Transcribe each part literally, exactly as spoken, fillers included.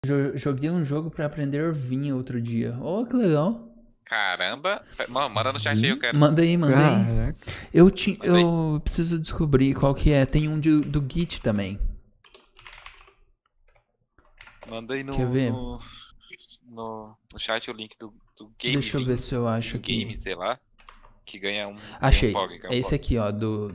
Jo- Joguei um jogo pra aprender vinho outro dia. Oh, que legal. Caramba. Mano, manda no chat aí, eu quero. Manda aí, manda aí. Caraca. Eu, ti, Manda aí. eu preciso descobrir qual que é. Tem um de- do Git também. Manda aí no, Quer ver? no, no, no chat o link do, do Game Deixa eu ver se eu acho Vinho Game, aqui. sei lá. Que ganha um, ganha um Achei. pog. Ganha um É esse pog. aqui, ó, do...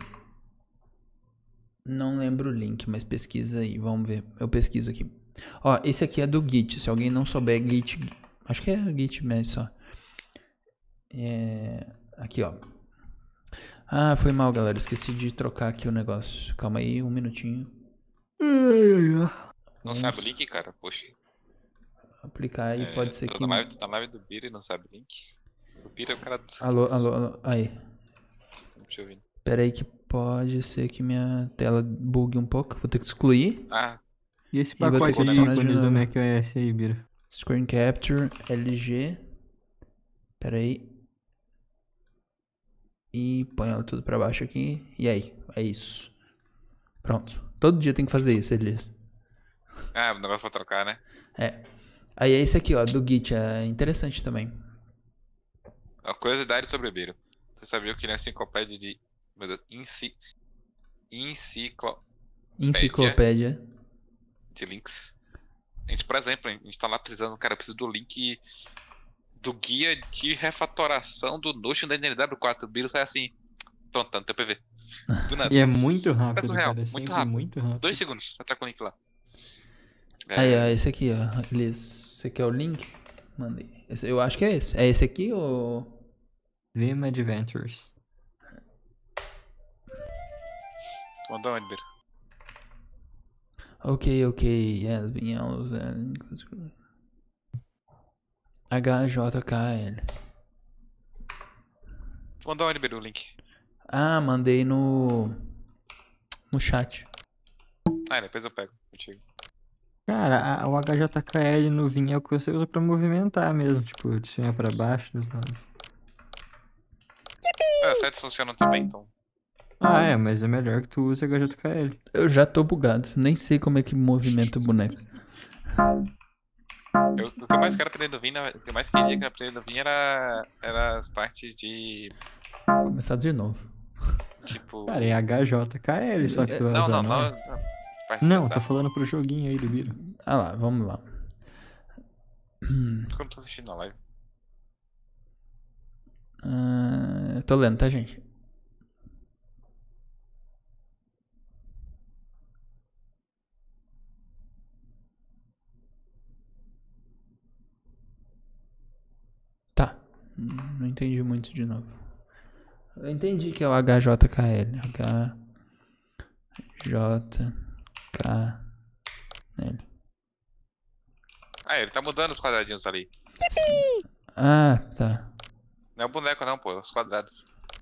Não lembro o link, mas pesquisa aí, vamos ver. Eu pesquiso aqui. Ó, esse aqui é do Git. Se alguém não souber Git... Acho que é Git mesmo só. É... Aqui, ó. Ah, foi mal, galera. Esqueci de trocar aqui o negócio. Calma aí, um minutinho. Não sabe o link, cara? Poxa. Aplicar aí, É, pode ser tá que... na live, tá na live do Bira e não sabe o link. O Bira é o cara dos Alô, links. alô, alô. Aí. Estamos te ouvindo. Pera aí que pode ser que minha tela bugue um pouco. Vou ter que excluir. Ah, E esse E vou ter pacote que de adicionar de ícones do novo. macOS aí, Bira? Screen Capture, L G. Pera aí. E põe ela tudo pra baixo aqui. E aí, é isso. Pronto. Todo dia tem que fazer isso, Elias. ah, o negócio pra trocar, né? É. Aí é esse aqui, ó, do Git. É interessante também. Uma curiosidade sobre o Bira. Você sabia que ele é uma enciclopédia de... Meu Deus, enci... Enciclo... Enciclopédia. de links. A gente, por exemplo, a gente tá lá precisando, cara, eu preciso do link do guia de refatoração do Notion da N L W quatro. O Biro sai assim, pronto, tá no teu P V. Do nada. E é muito É rápido, surreal, cara. É muito sempre rápido. muito rápido. Dois segundos, já tá com o link lá. Aí, ó, É, esse aqui, ó. Elias, você quer o link? Mandei. Esse- eu acho que é esse. É esse aqui ou... Vim Adventures. mandou onde, Biro? Ok, ok. Yes, been yellows and... H J K L. Mandou onde, Biro, o link? Ah, mandei no... No chat. Ah, depois eu pego contigo. Cara, a- o H J K L no Vim é o que você usa pra movimentar mesmo. Tipo, de cima pra baixo, dos lados. Ah, os sites funcionam também, então. Ah, é, mas é melhor que tu use H J K L. Eu já tô bugado. Nem sei como é que movimenta o boneco. Eu, o que eu mais quero aprender do Vim, na- o que eu mais queria aprender do Vim era, era as partes de, Começar de novo. tipo... Cara, é H J K L, só que você vai Não, usar, não, não não. é? Não, parte de Não, andar. tô falando pro joguinho aí do Bira. Ah lá, vamos lá. Porque eu não tô assistindo a live. Ah, tô lendo, tá, gente? Tá. Hum, Não entendi muito de novo. Eu entendi que é o H J K L. H J K L. Ah, ele tá mudando os quadradinhos ali. Ah, tá. Não é o boneco não, pô, é os quadrados.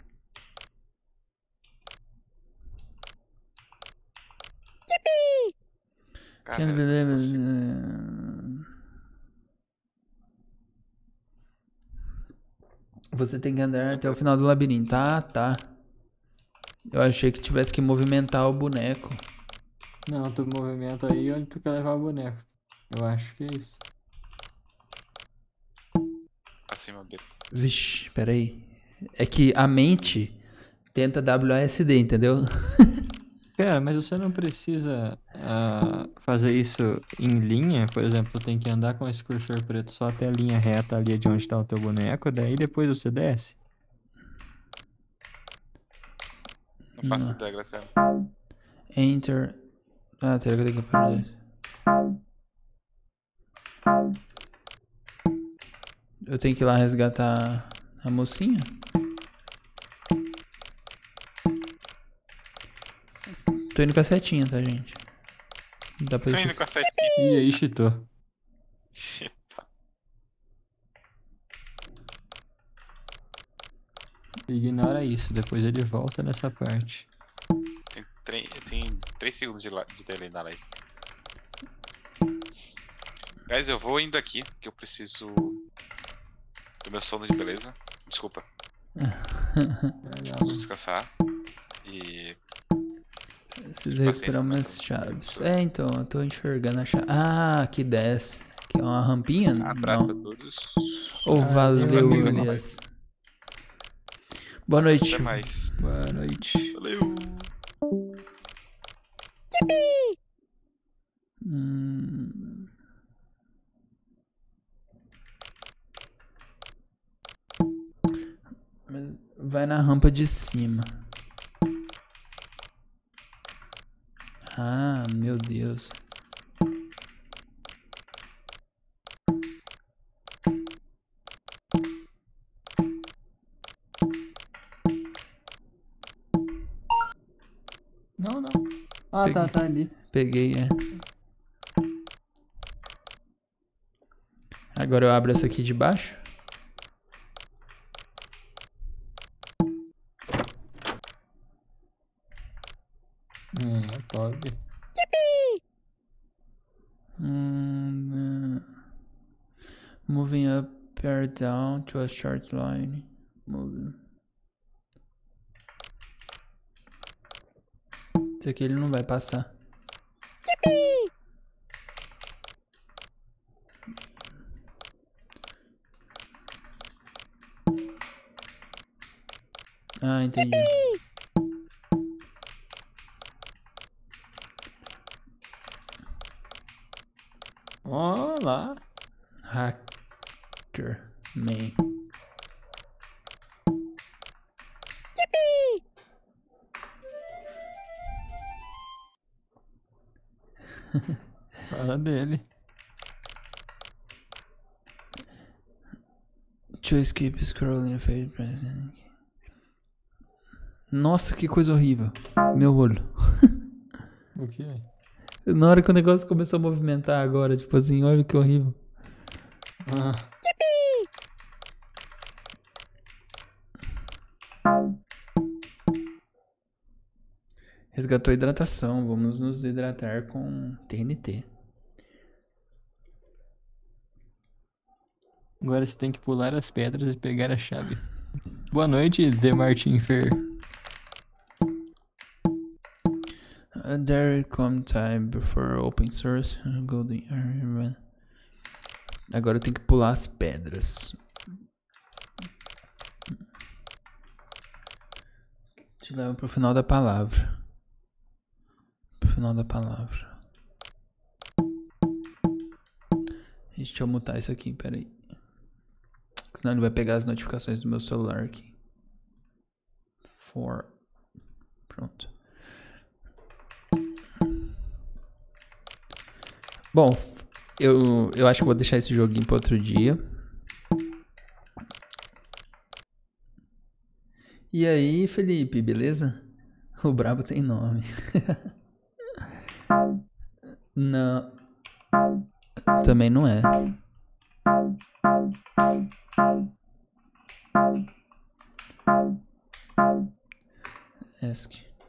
Cara, Can't eu believe não it. consigo. Você tem que andar Você até o pode- final do labirinto. Ah, tá. Eu achei que tivesse que movimentar o boneco. Não, tu movimenta aí onde tu quer levar o boneco. Eu acho que é isso. Acima B. Vixe, peraí. É que a mente tenta W A S D, entendeu? Cara, mas você não precisa ah, fazer isso em linha. Por exemplo, tem que andar com esse cursor preto só até a linha reta ali de onde tá o teu boneco. Daí depois você desce. Não faço Não. ideia, Graciano. Enter. Ah, será que eu tenho que perder? Eu tenho que ir lá resgatar a mocinha? Tô indo com a setinha, tá, gente? Dá pra Tô indo esquecer. com a setinha. E aí, cheatou. Tá. Ignora isso, depois ele volta nessa parte. Tem, tre- tem três segundos de, la- de delay na live. Guys, eu vou indo aqui, que eu preciso do meu sono de beleza. Desculpa. Preciso descansar. E Preciso recuperar umas chaves. É, então, eu tô enxergando a chave. Ah, aqui desce. Aqui é uma rampinha? Abraço a Não. todos. Oh, Ah, valeu, amigo. Elias. Boa noite. Até mais. Boa noite. Valeu. Hum... Mas vai na rampa de cima. Ah, meu Deus. Não, não. Ah, Peguei. tá, tá ali. Peguei, é. Agora eu abro essa aqui de baixo. É, pode. Hum, uh, moving up or down to a short line. Moving. Isso aqui ele não vai passar. Ah, entendi. Olá. Hacker man. Fala dele. To escape scrolling a fade present. Nossa, que coisa horrível. Meu olho. O que é? Na hora que o negócio começou a movimentar agora, tipo assim, olha que horrível. Ah, Resgatou a hidratação. Vamos nos hidratar com T N T. agora você tem que pular as pedras e pegar a chave. Boa noite, The Martin Fer. Uh, there come time before open source. Golden Iron. Agora eu tenho que pular as pedras. Te leva pro final da palavra. Pro final da palavra. Deixa eu mutar isso aqui, peraí. Senão ele vai pegar as notificações do meu celular aqui. For. Pronto. Bom, eu, eu acho que vou deixar esse joguinho para outro dia. E aí, Felipe, beleza? O brabo tem nome. Não. Também não é. Ask.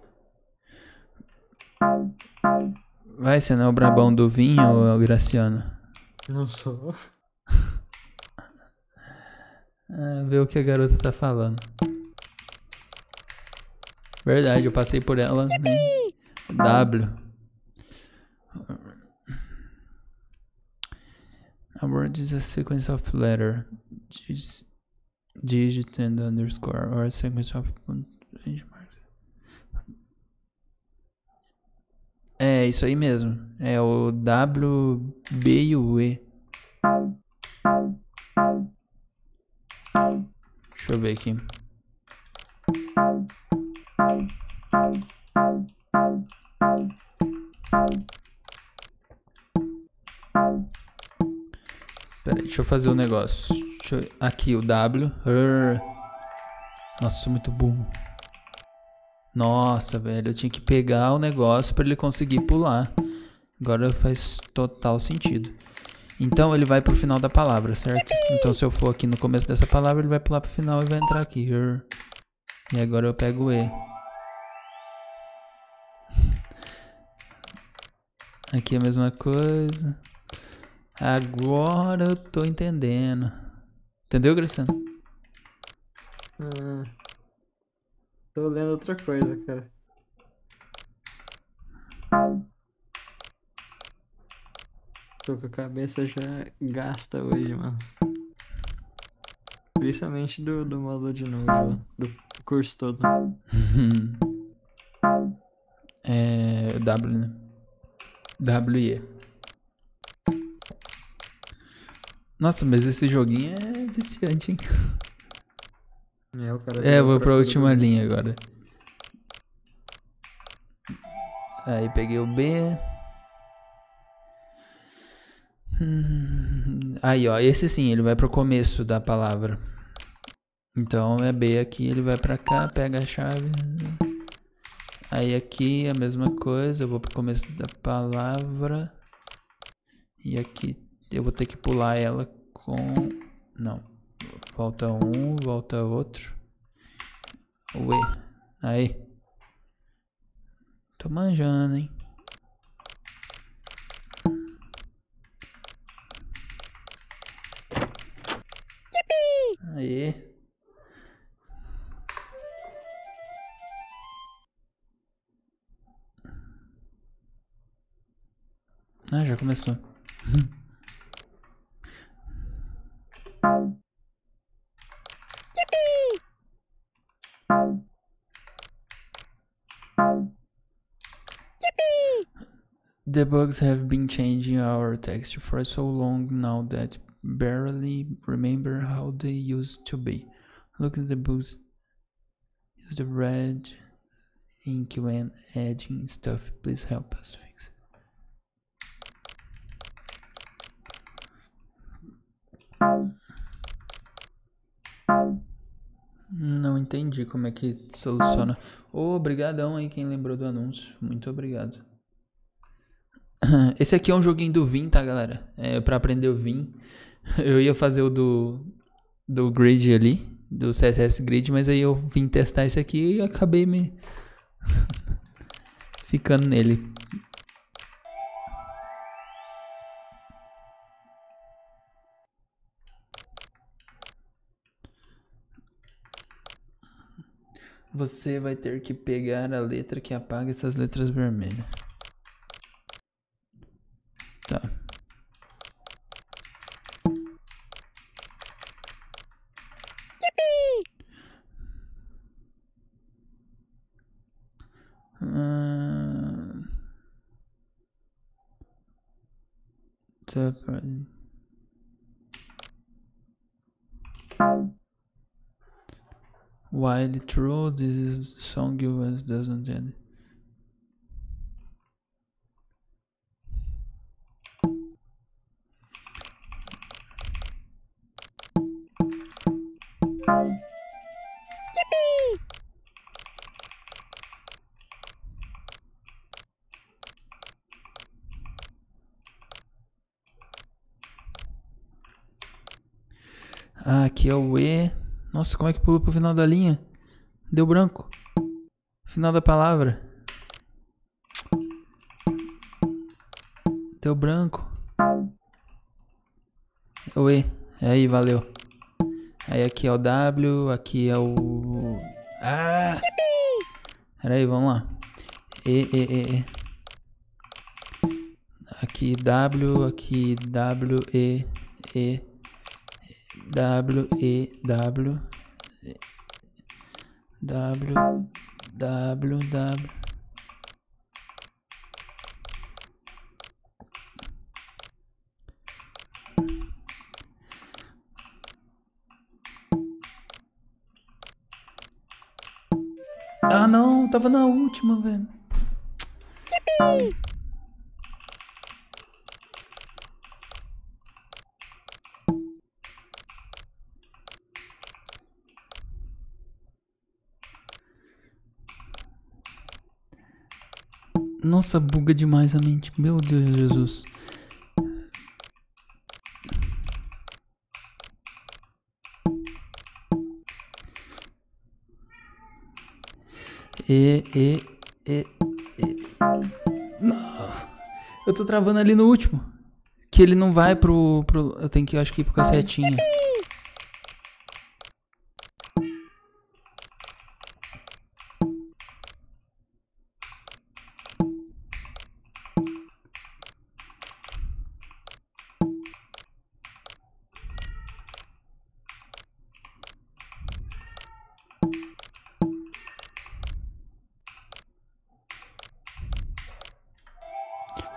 Vai, você não é o brabão do vinho ou é o Graciano? Não sou. Ah, vê o que a garota tá falando. Verdade, eu passei por ela, né? W. A word is a sequence of letter, digit, digit and underscore, or a sequence of marks. É isso aí mesmo. É o W, B e o E. Deixa eu ver aqui. Pera aí, deixa eu fazer o um negócio. Deixa eu... Aqui o W. Urr. Nossa, sou muito burro. Nossa, velho, eu tinha que pegar o negócio pra ele conseguir pular. Agora faz total sentido. Então ele vai pro final da palavra, certo? Então se eu for aqui no começo dessa palavra, ele vai pular pro final e vai entrar aqui. Urr. E agora eu pego o E. Aqui é a mesma coisa. Agora eu tô entendendo. Entendeu, Graciano? Ah, tô lendo outra coisa, cara. Tô com a cabeça já gasta hoje, mano. Principalmente do, do módulo de Node lá, do curso todo. É W, né? W E. Nossa, mas esse joguinho é viciante, hein? É, o cara É, eu virou vou pra tudo última do- linha agora. Aí peguei o B. Hum, Aí, ó, esse sim, ele vai pro começo da palavra. Então é B aqui, ele vai pra cá, pega a chave. Aí aqui a mesma coisa, eu vou pro começo da palavra. E aqui eu vou ter que pular ela com... Não. Volta um, volta outro. O E. Aí. Tô manjando, hein? Aí. Ah, já começou. The bugs have been changing our text for so long now that barely remember how they used to be. Look at the bugs. Use the red ink when adding stuff. Please help us fix it. Não entendi como é que soluciona. Obrigadão aí quem lembrou do anúncio. Muito obrigado. Esse aqui é um joguinho do Vim, tá, galera? É pra aprender o Vim. Eu ia fazer o do, do Grid ali, do C S S Grid, mas aí eu vim testar esse aqui e acabei me ficando nele. Você vai ter que pegar a letra que apaga essas letras vermelhas. Tá. Ah, tá. While true, this is song you was doesn't end. Ah, aqui é o E. Nossa, como é que pulou pro final da linha? Deu branco. Final da palavra. Deu branco. É o E. Aí, valeu. Aí aqui é o W, aqui é o... Ah! Pera aí, vamos lá. E, E, E, E. Aqui W, aqui W, E, E. W, E, W. W, W, W. Ah, não, tava na última, velho. Nossa, buga demais a mente. Meu Deus, Jesus. E, E, E, E. Não. Eu tô travando ali no último. Que ele não vai pro... pro eu tenho que, eu acho que ir pro cacetinho.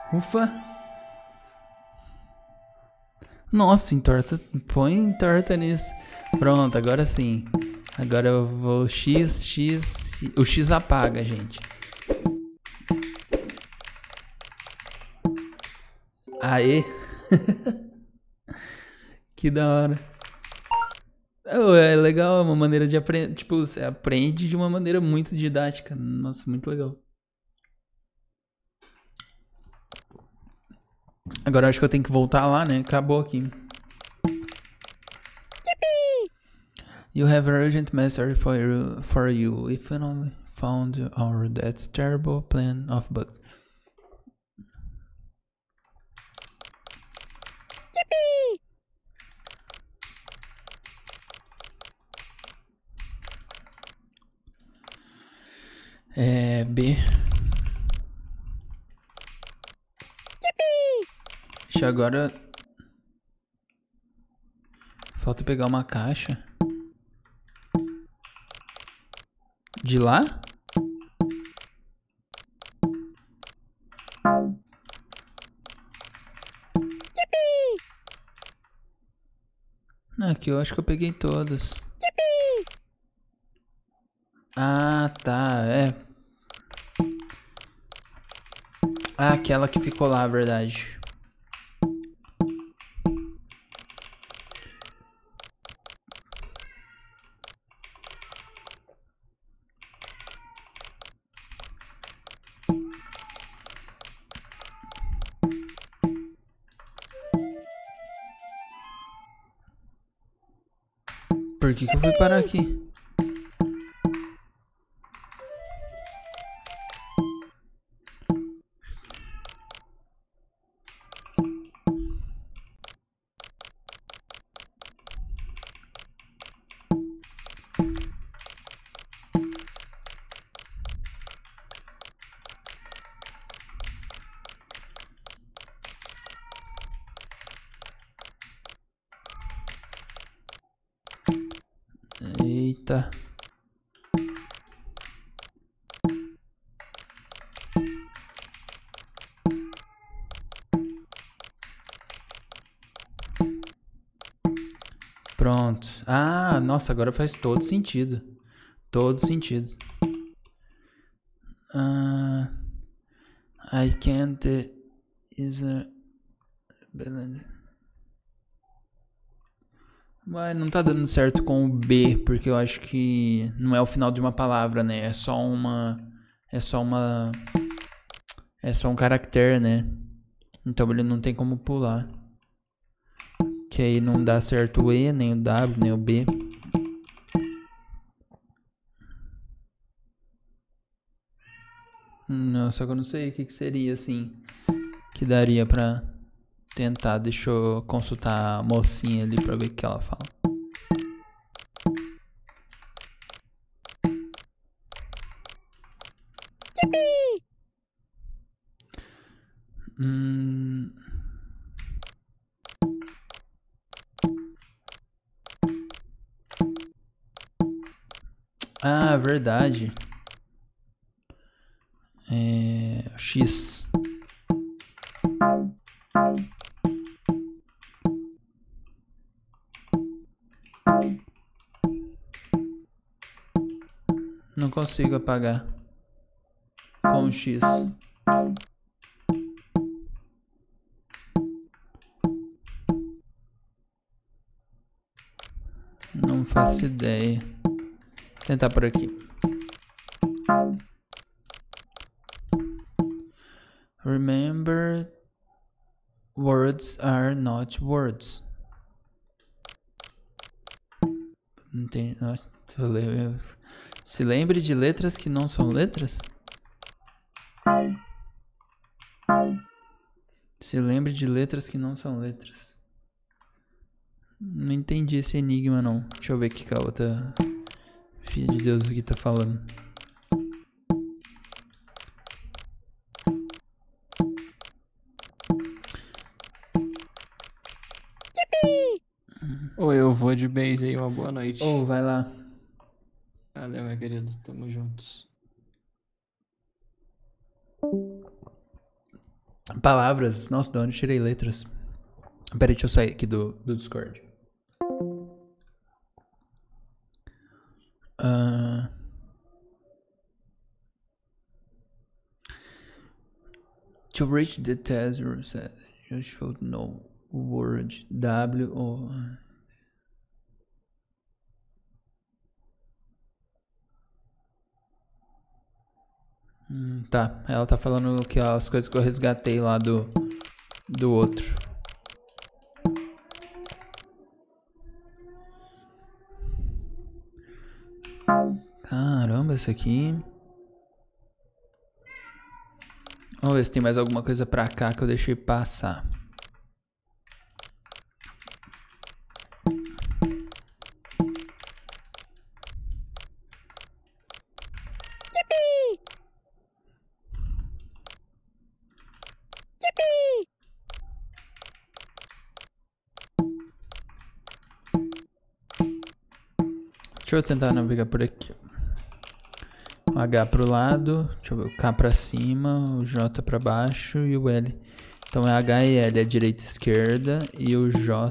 Ufa. Nossa, entorta. Põe torta nisso. Pronto, agora sim. Agora eu vou X, X... O X apaga, gente. Aê. Que da hora. Oh, é legal, é uma maneira de aprender. Tipo, você aprende de uma maneira muito didática. Nossa, muito legal. Agora eu acho que eu tenho que voltar lá, né? Acabou aqui. You have an urgent message for you. For you. We finally found our dad's terrible plan of bugs. É, B. Deixa eu agora... Falta pegar uma caixa. De lá? Aqui eu acho que eu peguei todas. Ah, tá, é. Ah, aquela que ficou lá, verdade. Por que que eu fui parar aqui? Eita. Pronto. Ah, nossa, agora faz todo sentido. Todo sentido. Ah, I can't is a... Mas não tá dando certo com o B, porque eu acho que não é o final de uma palavra, né? É só uma... É só uma... É só um caractere, né? Então ele não tem como pular. Que aí não dá certo o E, nem o W, nem o B. Não, só que eu não sei o que, que seria, assim, que daria pra tentar. Deixa eu consultar a mocinha ali pra ver o que ela fala. Hum... Ah, verdade. É... X. Não consigo apagar com o X. Não faço ideia. Vou tentar por aqui. Remember, words are not words. Não tem... Se lembre de letras que não são letras? Se lembre de letras que não são letras. Não entendi esse enigma, não. Deixa eu ver o que a outra filha de Deus aqui tá falando. Ou eu vou de base aí, uma boa noite. Ô, oh, vai lá. Valeu, meu querido. Tamo juntos. Palavras. Nossa, de onde eu tirei letras? Peraí, deixa eu sair aqui do, do Discord. Uh... To reach the test, you should know word W or... Hum, tá, ela tá falando que as coisas que eu resgatei lá do, do outro. Caramba, esse aqui... Vamos ver se tem mais alguma coisa pra cá que eu deixei passar. Deixa eu tentar navegar por aqui. O H pro lado, deixa eu ver, o K pra cima, o J pra baixo e o L. Então é H e L, é direita e esquerda, e o J...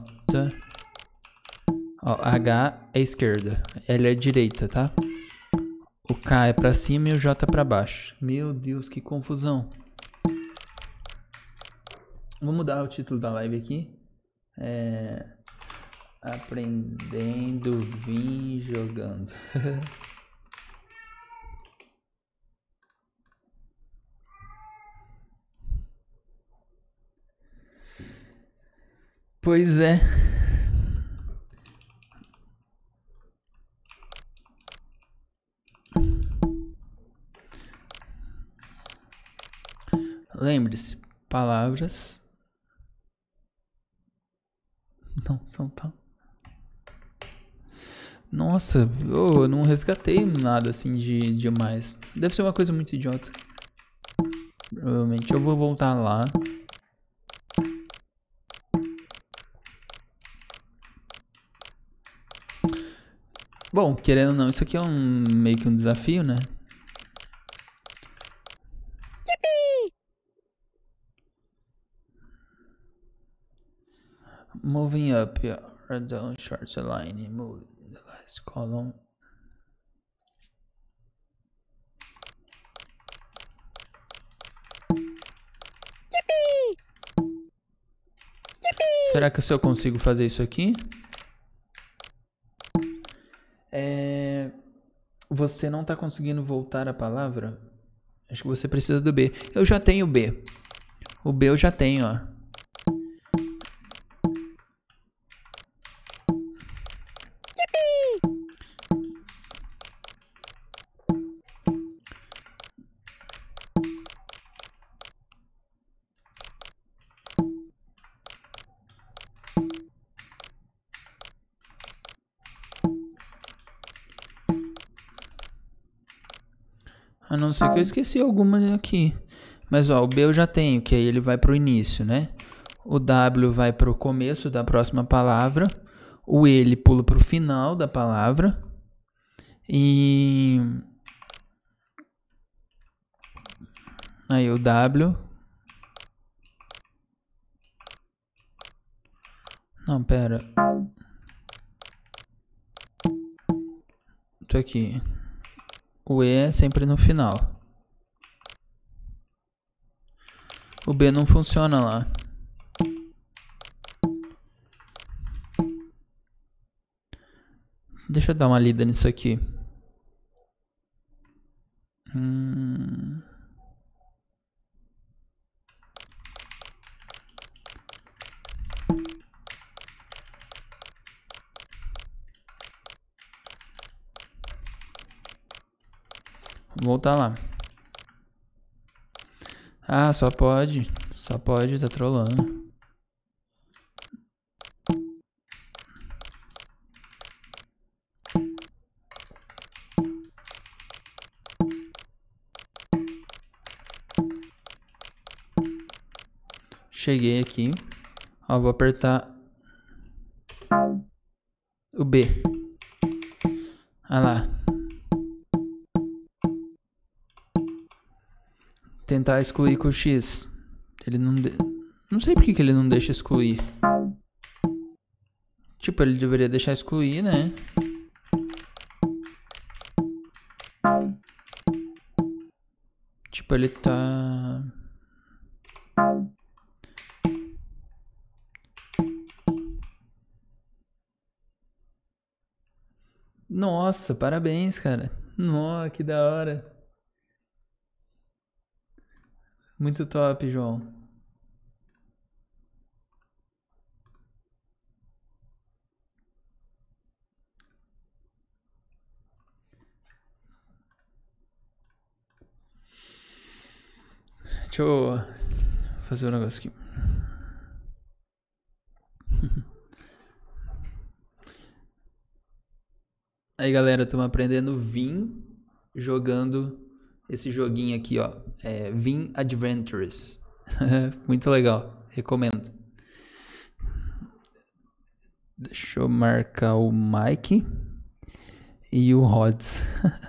Ó, H é esquerda, L é direita, tá? O K é pra cima e o J pra baixo. Meu Deus, que confusão. Vou mudar o título da live aqui. É... Aprendendo, vim jogando. Pois é. Lembre-se, palavras não são palavras. Nossa, eu, eu não resgatei nada assim de demais. Deve ser uma coisa muito idiota. Provavelmente eu vou voltar lá. Bom, querendo ou não, isso aqui é um meio que um desafio, né? Moving up, or down short line, move the last column. Será que eu consigo fazer isso aqui? É... Você não tá conseguindo voltar a palavra? Acho que você precisa do B. Eu já tenho o B. O B eu já tenho, ó. A não ser que eu esqueci alguma aqui. Mas ó, o B eu já tenho, que aí ele vai pro início, né? O W vai pro começo da próxima palavra. O E ele pula pro final da palavra. E... aí o W... Não, pera. Tô aqui. O E é sempre no final. O B não funciona lá. Deixa eu dar uma lida nisso aqui. Hum... Vou voltar lá. Ah, só pode. Só pode, tá trolando. Cheguei aqui. Ó, vou apertar o B. Olha lá. Tentar excluir com o X. Ele não... De... Não sei por que, que ele não deixa excluir. Tipo, ele deveria deixar excluir, né? Tipo, ele tá... Nossa, parabéns, cara. Nossa, que da hora. Muito top, João. Deixa eu fazer um negócio aqui. Aí, galera, estamos aprendendo Vim jogando esse joguinho aqui, ó. É Vim Adventures. Muito legal. Recomendo. Deixa eu marcar o Mike e o Rods.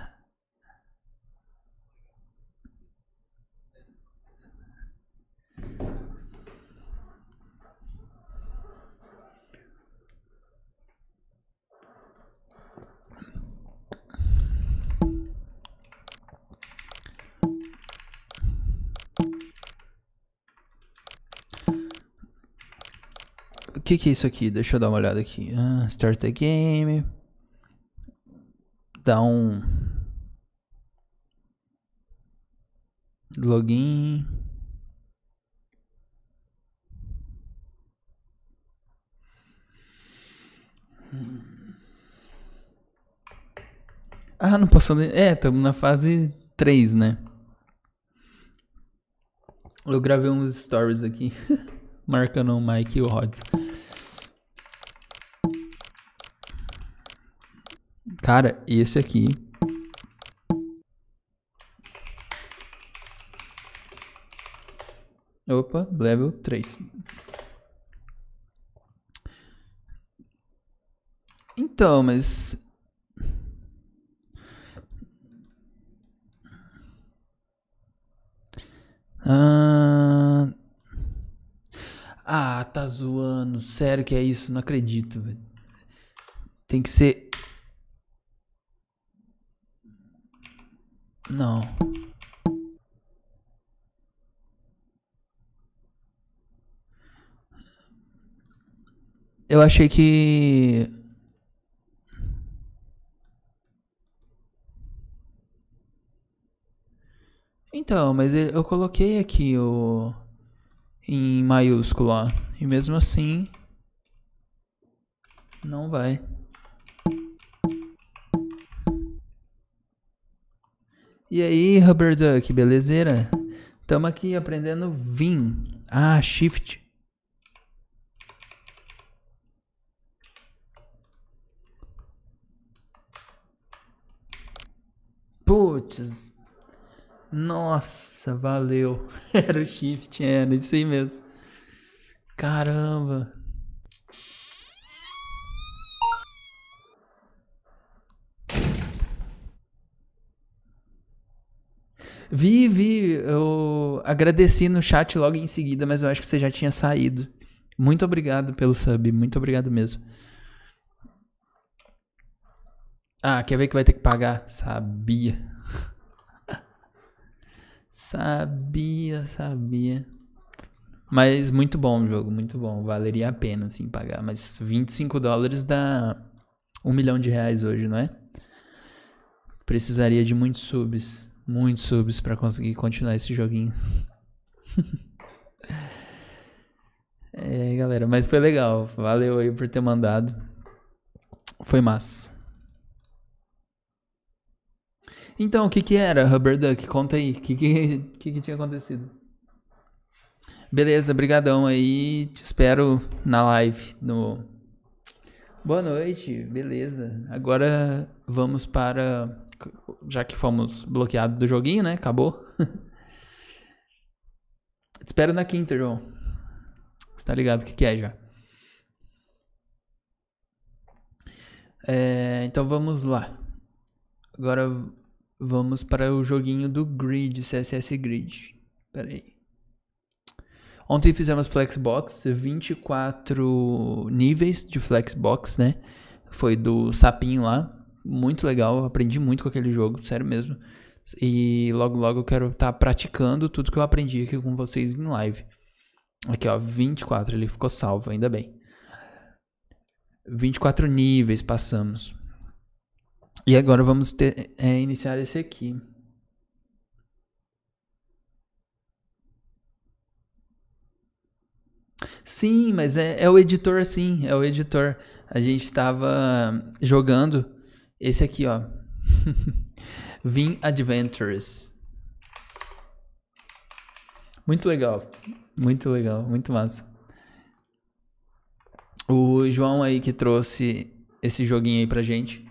O que que é isso aqui? Deixa eu dar uma olhada aqui. Ah, start the game. Dá um login. Ah, não posso ler. É, estamos na fase três, né? Eu gravei uns stories aqui. Marcando o Mike e o Rods. Cara, esse aqui. Opa, level três. Então, mas... Ah... Ah, tá zoando. Sério que é isso? Não acredito, velho. Tem que ser... Não. Eu achei que... Então, mas eu coloquei aqui o... em maiúsculo, ó. E mesmo assim... Não vai. E aí, Rubber Duck, belezeira? Tamo aqui aprendendo Vim. Ah, Shift. Putz. Nossa, valeu. Era o Shift, era isso aí mesmo. Caramba. Vi, vi. Eu agradeci no chat logo em seguida, mas eu acho que você já tinha saído. Muito obrigado pelo sub, muito obrigado mesmo. Ah, quer ver que vai ter que pagar? Sabia. Sabia, sabia. Mas muito bom o jogo, muito bom. Valeria a pena, assim, pagar. Mas vinte e cinco dólares dá um milhão de reais hoje, não é? Precisaria de muitos subs. Muitos subs pra conseguir continuar esse joguinho. É, galera, mas foi legal. Valeu aí por ter mandado. Foi massa. Então, o que que era, Rubber Duck? Conta aí. O que que, que que tinha acontecido? Beleza, brigadão aí. Te espero na live. No... Boa noite, beleza. Agora vamos para... Já que fomos bloqueados do joguinho, né? Acabou. Te espero na quinta, João. Você tá ligado o que que é já. É, então vamos lá. Agora vamos para o joguinho do Grid, C S S Grid. Pera aí. Ontem fizemos Flexbox, vinte e quatro níveis de Flexbox, né? Foi do Sapinho lá. Muito legal, aprendi muito com aquele jogo, sério mesmo. E logo logo eu quero estar tá praticando tudo que eu aprendi aqui com vocês em live. Aqui ó, vinte e quatro, ele ficou salvo, ainda bem. vinte e quatro níveis passamos. E agora vamos ter, é, iniciar esse aqui. Sim, mas é, é o editor sim, é o editor. A gente estava jogando esse aqui, ó. Vim Adventures. Muito legal. Muito legal, muito massa. O João aí que trouxe esse joguinho aí pra gente.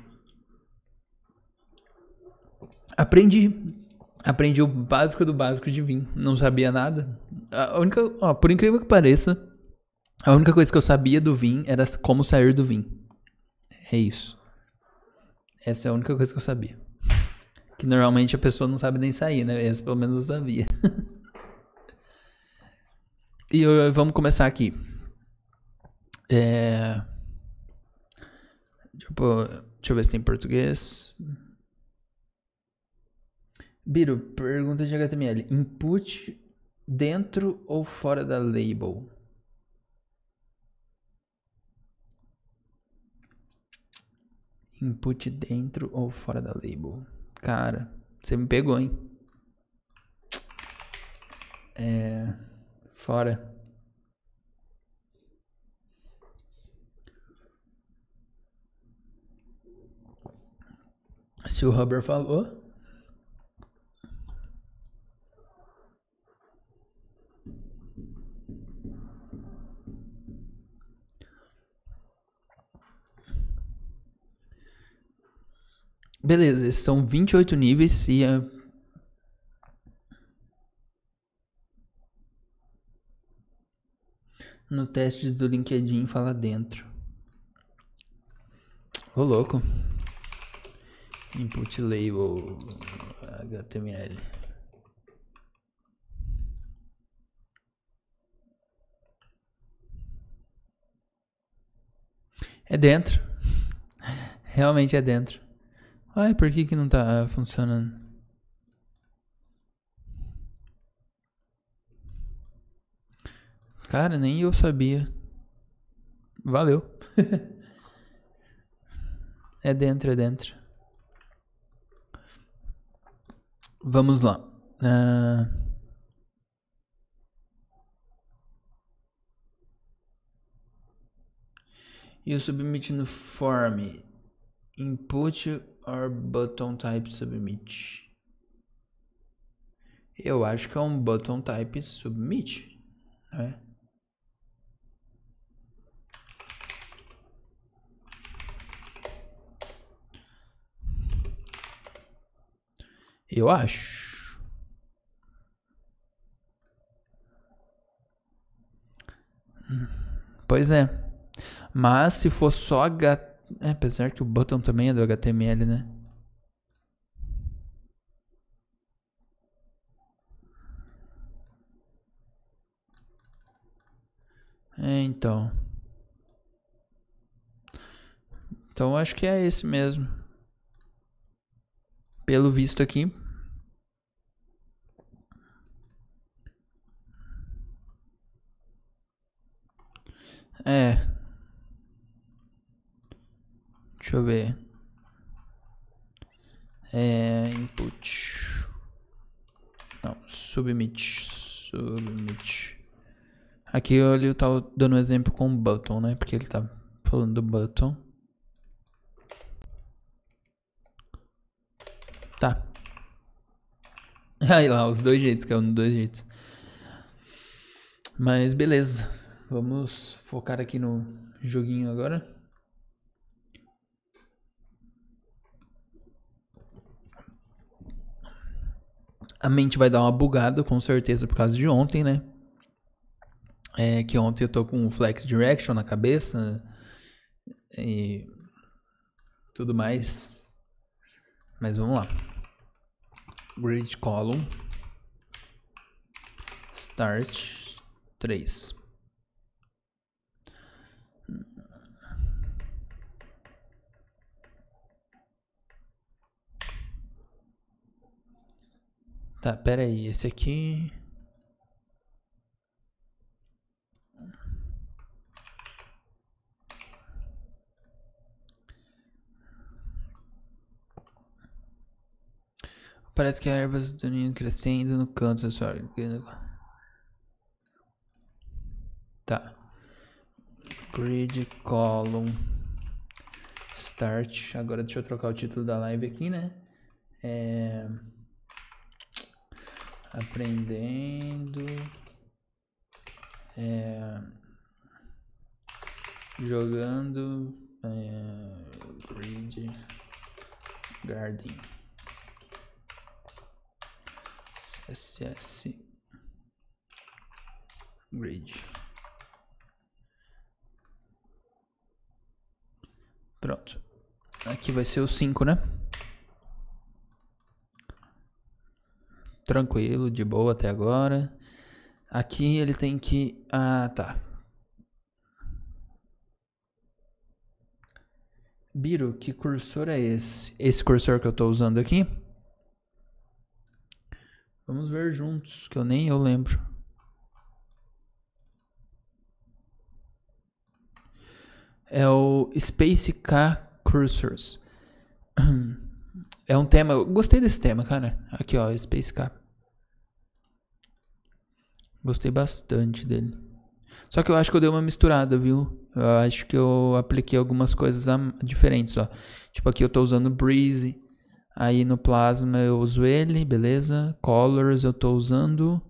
Aprendi. Aprendi o básico do básico de Vim. Não sabia nada. A única, ó, por incrível que pareça, a única coisa que eu sabia do Vim era como sair do Vim. É isso. Essa é a única coisa que eu sabia. Que normalmente a pessoa não sabe nem sair, né? Essa pelo menos eu sabia. E eu, vamos começar aqui. É... Deixa, eu pôr... Deixa eu ver se tem português. Biro, pergunta de H T M L. Input dentro ou fora da label? Input dentro ou fora da label? Cara, você me pegou, hein? É... Fora. Se o Huber falou... Beleza, esses são vinte e oito níveis e a... no teste do LinkedIn fala dentro. Ô louco. Input label H T M L. É dentro. Realmente é dentro. Ai, por que que não tá funcionando? Cara, nem eu sabia. Valeu. É dentro, é dentro. Vamos lá. Uh... E o submit no form. Input or button type submit. Eu acho que é um button type submit, né? Eu acho. Pois é. Mas se for só H... É, apesar que o button também é do H T M L, né? É, então. Então acho que é esse mesmo. Pelo visto aqui. É. Deixa eu ver. É, input. Não, submit. Submit. Aqui eu tá dando um exemplo com o button, né? Porque ele tá falando do button. Tá. Aí lá, os dois jeitos, que é um dos dois jeitos. Mas beleza. Vamos focar aqui no joguinho agora. A mente vai dar uma bugada, com certeza, por causa de ontem, né? É que ontem eu tô com o Flex Direction na cabeça. E tudo mais. Mas vamos lá. Grid column. Start. três. Tá, pera aí, esse aqui... Parece que a ervas do ninho crescendo no canto da sua... Tá. Grid, column, start. Agora deixa eu trocar o título da live aqui, né? É... Aprendendo... É... Jogando... É... Grid... Garden... C S S... Grid... Pronto. Aqui vai ser o cinco, né? Tranquilo, de boa até agora. Aqui ele tem que... Ah, tá. Biro, que cursor é esse? Esse cursor que eu tô usando aqui? Vamos ver juntos, que eu nem eu lembro. É o Space K Cursors. É um tema... Eu gostei desse tema, cara. Aqui, ó, Space K. Gostei bastante dele. Só que eu acho que eu dei uma misturada, viu? Eu acho que eu apliquei algumas coisas diferentes, ó. Tipo, aqui eu tô usando Breeze. Aí no Plasma eu uso ele, beleza. Colors eu tô usando...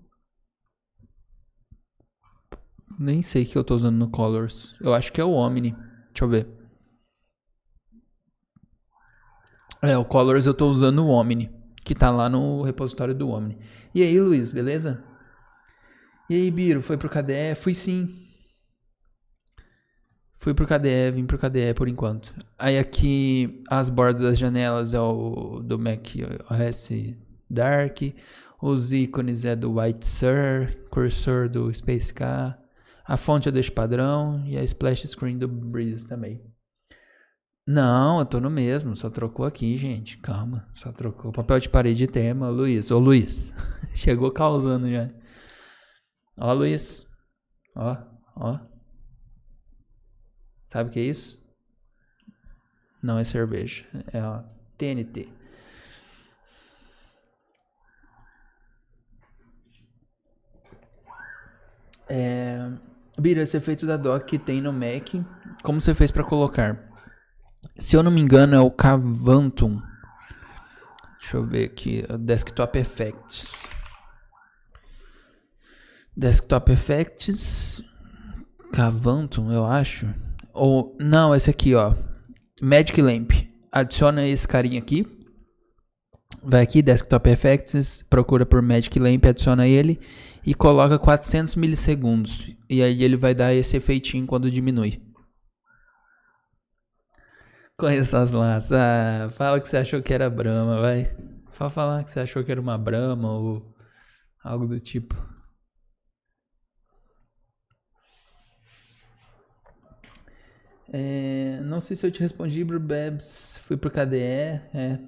Nem sei o que eu tô usando no Colors. Eu acho que é o Omni. Deixa eu ver. É, o Colors eu tô usando o Omni, que tá lá no repositório do Omni. E aí, Luiz, beleza? E aí, Biro, foi pro K D E? Fui sim. Fui pro K D E, vim pro K D E por enquanto. Aí aqui, as bordas das janelas é o do macOS Dark. Os ícones é do White Sur, cursor do Space K. A fonte eu deixo padrão e a splash screen do Breeze também. Não, eu tô no mesmo, só trocou aqui, gente. Calma, só trocou papel de parede e tema. Luiz, ô Luiz, chegou causando já. Ó, Luiz, ó, ó. Sabe o que é isso? Não é cerveja, é ó, T N T. É... Bira, esse efeito da dock que tem no Mac, como você fez pra colocar? Se eu não me engano é o Cavantum. Deixa eu ver aqui, Desktop Effects. Desktop Effects, Cavantum, eu acho. Ou, não, esse aqui, ó. Magic Lamp. Adiciona esse carinha aqui. Vai aqui, Desktop Effects, procura por Magic Lamp, adiciona ele e coloca quatrocentos milissegundos. E aí ele vai dar esse efeitinho quando diminui. Conheço as latas. Ah, fala que você achou que era Brahma, vai. Fala falar que você achou que era uma Brahma ou algo do tipo. É, não sei se eu te respondi, Brubebs. Fui pro K D E. É.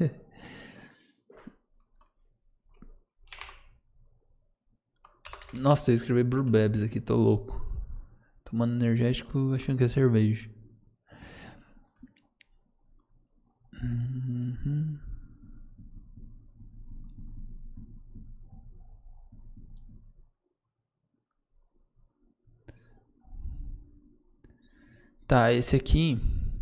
Nossa, eu escrevi Brubebs aqui, tô louco. Tomando energético achando que é cerveja. Uhum. Tá, esse aqui.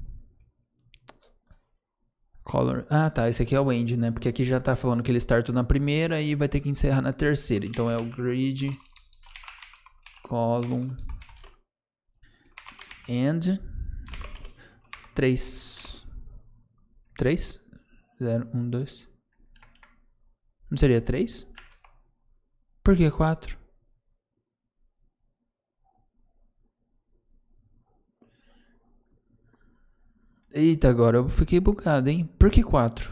Color. Ah, tá. Esse aqui é o end, né? Porque aqui já tá falando que ele startou na primeira e vai ter que encerrar na terceira. Então é o grid. Column. End. três. três? zero, um, dois. Não seria três? Por que quatro? Eita, agora eu fiquei bugado, hein? Por que quatro?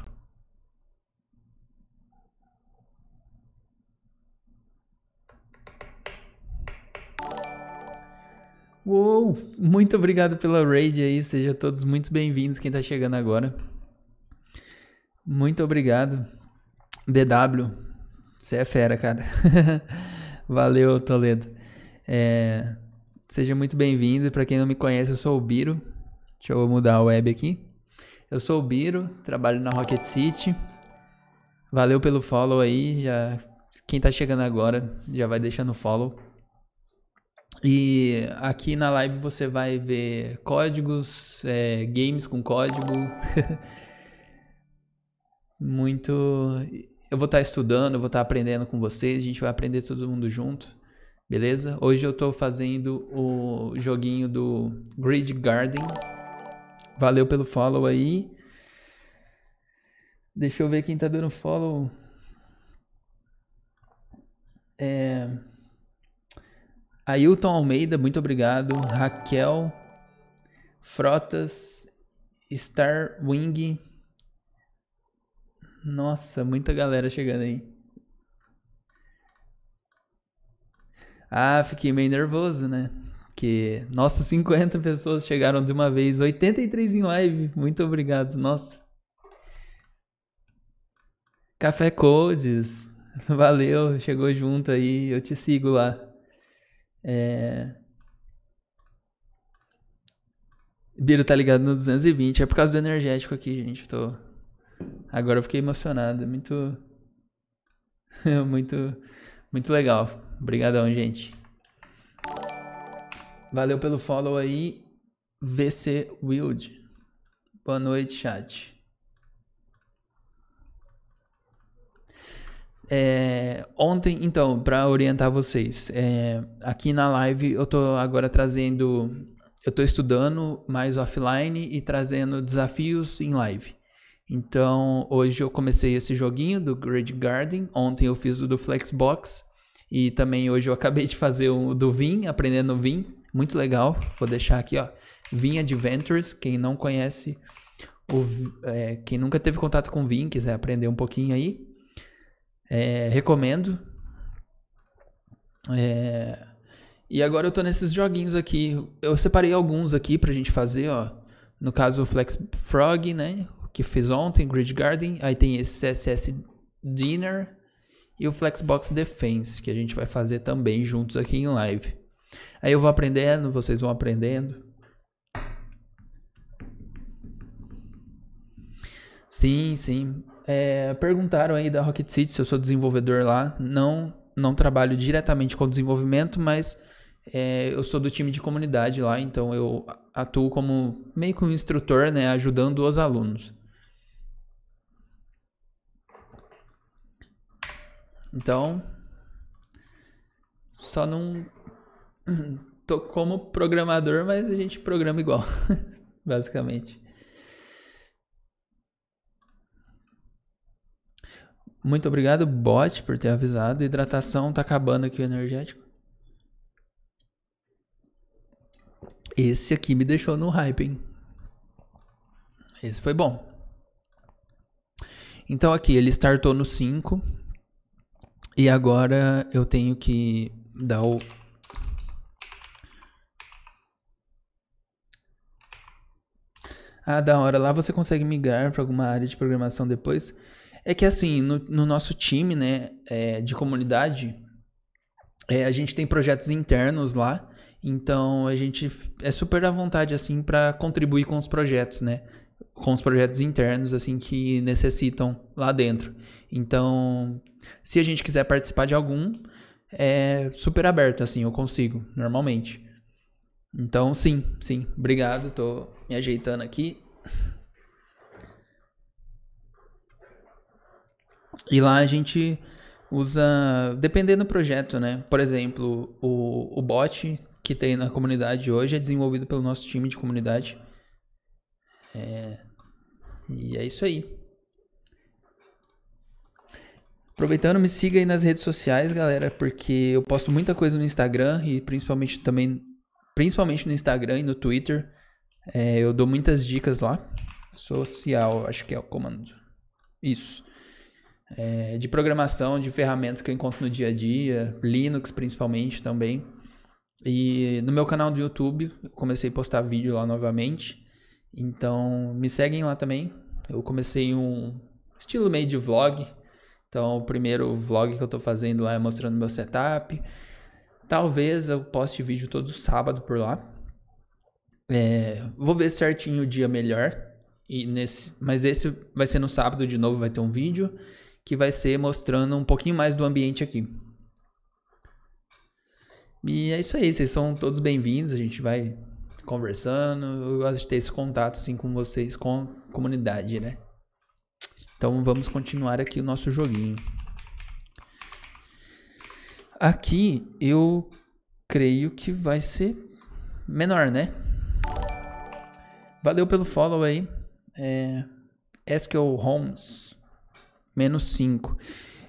Uou, muito obrigado pela raid aí, sejam todos muito bem-vindos, quem tá chegando agora. Muito obrigado. D W, você é fera, cara. Valeu, Toledo. É, seja muito bem-vindo, pra quem não me conhece, eu sou o Biro. Deixa eu mudar a web aqui. Eu sou o Biro, trabalho na Rocket City. Valeu pelo follow aí, já... quem tá chegando agora já vai deixando o follow. E aqui na live você vai ver códigos, é, games com código. Muito... Eu vou estar estudando, eu vou estar aprendendo com vocês, a gente vai aprender todo mundo junto, beleza? Hoje eu tô fazendo o joguinho do Grid Garden. Valeu pelo follow aí. Deixa eu ver quem tá dando follow. É... Ailton Almeida, muito obrigado. Raquel Frotas, Starwing. Nossa, muita galera chegando aí. Ah, fiquei meio nervoso, né? Que, nossa, cinquenta pessoas chegaram de uma vez. oitenta e três em live. Muito obrigado, nossa. Café Codes. Valeu, chegou junto aí. Eu te sigo lá. É... Biro tá ligado no duzentos e vinte. É por causa do energético aqui, gente. Tô... Agora eu fiquei emocionado. Muito... muito... Muito legal. Obrigadão, gente. Valeu pelo follow aí. V C Wild. Boa noite, chat. É, ontem, então, para orientar vocês, é, aqui na live eu tô agora trazendo, eu tô estudando mais offline e trazendo desafios em live. Então, hoje eu comecei esse joguinho do Grid Garden, ontem eu fiz o do Flexbox e também hoje eu acabei de fazer o do Vim, aprendendo Vim, muito legal. Vou deixar aqui, ó, Vim Adventures, quem não conhece, o, é, quem nunca teve contato com Vim, quiser aprender um pouquinho aí. É, recomendo. É, e agora eu tô nesses joguinhos aqui. Eu separei alguns aqui pra gente fazer, ó. No caso o Flex Frog, né? Que fiz ontem, Grid Garden. Aí tem esse C S S Dinner e o Flexbox Defense, que a gente vai fazer também juntos aqui em live. Aí eu vou aprendendo, vocês vão aprendendo. Sim, sim. É, perguntaram aí da Rocket City se eu sou desenvolvedor lá. Não, não trabalho diretamente com desenvolvimento, mas é, eu sou do time de comunidade lá, então eu atuo como meio que um instrutor, né, ajudando os alunos. Então, só não tô como programador, mas a gente programa igual, basicamente. Muito obrigado, bot, por ter avisado. Hidratação, tá acabando aqui o energético. Esse aqui me deixou no hype, hein? Esse foi bom. Então aqui, ele startou no cinco. E agora eu tenho que dar o... Ah, da hora. Lá você consegue migrar para alguma área de programação depois. É que assim, no, no nosso time, né, é, de comunidade, é, a gente tem projetos internos lá, então a gente é super à vontade, assim, para contribuir com os projetos, né, com os projetos internos, assim, que necessitam lá dentro. Então, se a gente quiser participar de algum, é super aberto, assim, eu consigo, normalmente. Então, sim, sim, obrigado, tô me ajeitando aqui. E lá a gente usa, dependendo do projeto, né? Por exemplo, o, o bot que tem na comunidade hoje é desenvolvido pelo nosso time de comunidade. É, e é isso aí. Aproveitando, me siga aí nas redes sociais, galera, porque eu posto muita coisa no Instagram e principalmente também, principalmente no Instagram e no Twitter. É, eu dou muitas dicas lá. Social, acho que é o comando. Isso. É, de programação, de ferramentas que eu encontro no dia a dia, Linux principalmente também. E no meu canal do YouTube, eu comecei a postar vídeo lá novamente. Então, me seguem lá também. Eu comecei um estilo meio de vlog. Então, o primeiro vlog que eu tô fazendo lá é mostrando meu setup. Talvez eu poste vídeo todo sábado por lá. É, vou ver certinho o dia melhor. E nesse, mas esse vai ser no sábado de novo, vai ter um vídeo que vai ser mostrando um pouquinho mais do ambiente aqui. E é isso aí, vocês são todos bem-vindos, a gente vai conversando. Eu gosto de ter esse contato assim com vocês, com a comunidade, né? Então vamos continuar aqui o nosso joguinho. Aqui eu creio que vai ser menor, né? Valeu pelo follow aí. É, Eskel Holmes, menos cinco.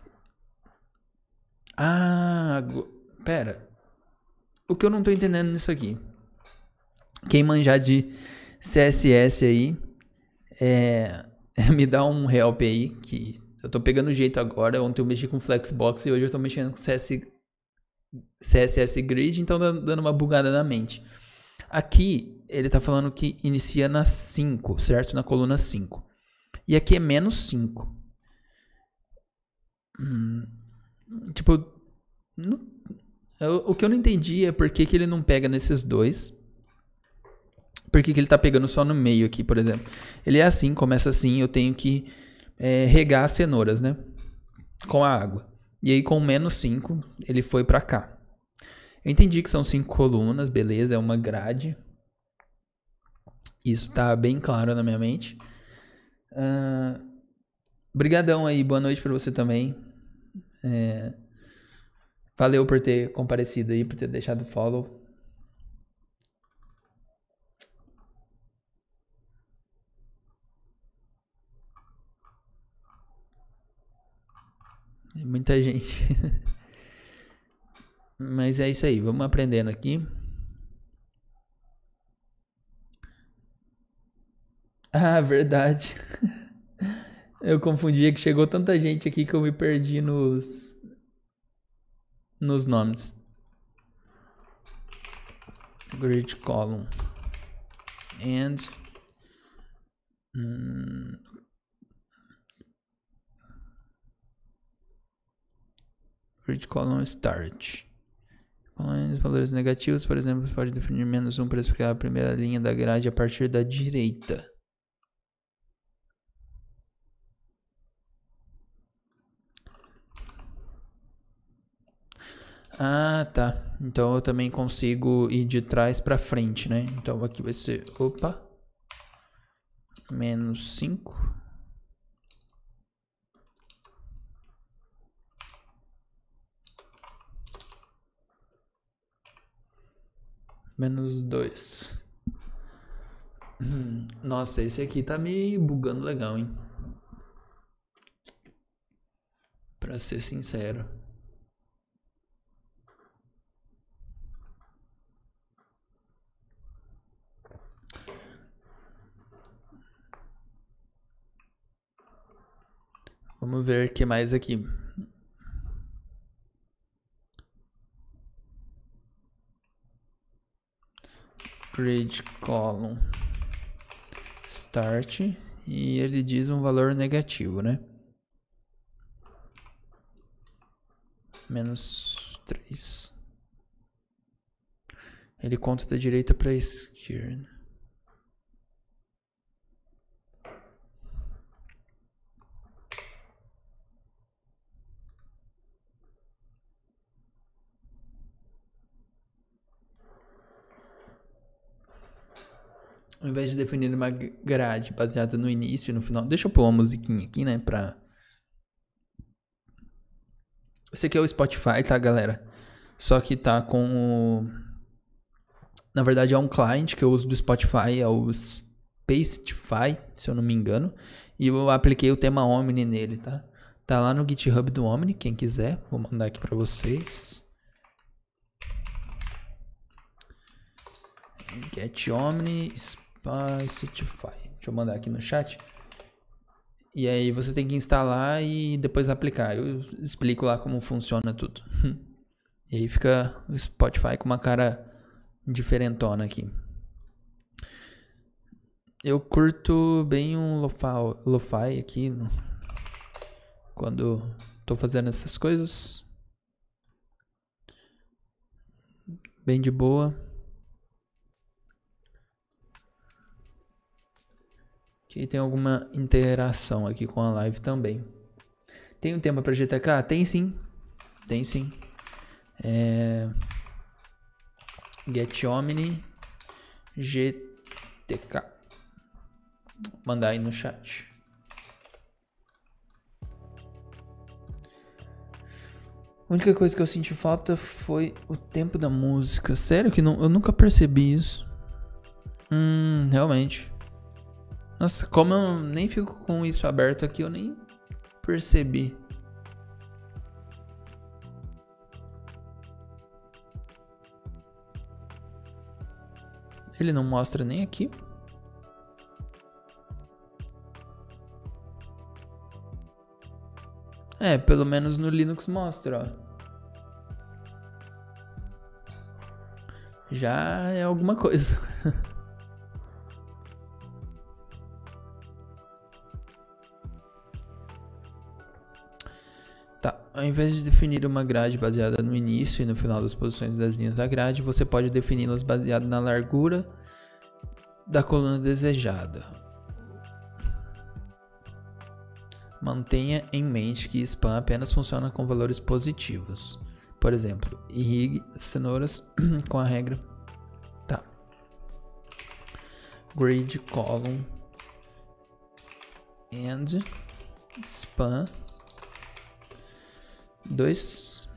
Ah, pera. O que eu não tô entendendo nisso aqui? Quem manjar de C S S aí, é, me dá um help aí, que eu tô pegando o jeito agora. Ontem eu mexi com Flexbox e hoje eu tô mexendo com C S, C S S Grid, então dando uma bugada na mente. Aqui, ele tá falando que inicia na cinco, certo? Na coluna cinco. E aqui é menos cinco. Hum, tipo, não, eu, o que eu não entendi é por que, que ele não pega nesses dois. Por que, que ele tá pegando só no meio aqui, por exemplo. Ele é assim, começa assim, eu tenho que é, regar as cenouras, né? Com a água. E aí com menos cinco, ele foi pra cá. Eu entendi que são cinco colunas, beleza, é uma grade. Isso tá bem claro na minha mente. Uh, brigadão aí, boa noite pra você também. É, valeu por ter comparecido aí, por ter deixado o follow. Muita gente. Mas é isso aí, vamos aprendendo aqui. Ah, verdade. Eu confundi, que chegou tanta gente aqui que eu me perdi nos nos nomes. Grid column and hum, grid column start. Os valores negativos, por exemplo, você pode definir menos um para explicar a primeira linha da grade a partir da direita. Ah, tá. Então eu também consigo ir de trás para frente, né? Então aqui vai ser, opa, menos cinco. Menos dois. Hum, nossa, esse aqui tá me bugando legal, hein? Pra ser sincero. Vamos ver o que mais aqui. Grid column start e ele diz um valor negativo, né? Menos três. Ele conta da direita para a esquerda. Ao invés de definir uma grade baseada no início e no final. Deixa eu pôr uma musiquinha aqui, né? Pra... Esse aqui é o Spotify, tá, galera? Só que tá com o... Na verdade é um client que eu uso do Spotify, é o Pastify, se eu não me engano. E eu apliquei o tema Omni nele, tá? Tá lá no GitHub do Omni, quem quiser. Vou mandar aqui pra vocês. Get Omni Spotify. Deixa eu mandar aqui no chat. E aí você tem que instalar e depois aplicar. Eu explico lá como funciona tudo. E aí fica o Spotify com uma cara diferentona aqui. Eu curto bem um lo-fi, lo-fi aqui no, quando tô fazendo essas coisas. Bem de boa. Aqui tem alguma interação aqui com a live também. Tem um tema para G T K? Tem sim. Tem sim. É... Get Omni G T K. Mandar aí no chat. A única coisa que eu senti falta foi o tempo da música. Sério que não, eu nunca percebi isso. Hum, realmente. Nossa, como eu nem fico com isso aberto aqui, eu nem percebi. Ele não mostra nem aqui. É, pelo menos no Linux mostra, ó. Já é alguma coisa. Tá, ao invés de definir uma grade baseada no início e no final das posições das linhas da grade, você pode defini-las baseado na largura da coluna desejada. Mantenha em mente que spam apenas funciona com valores positivos. Por exemplo, irrigue cenouras com a regra. Tá. Grid column and spam dois.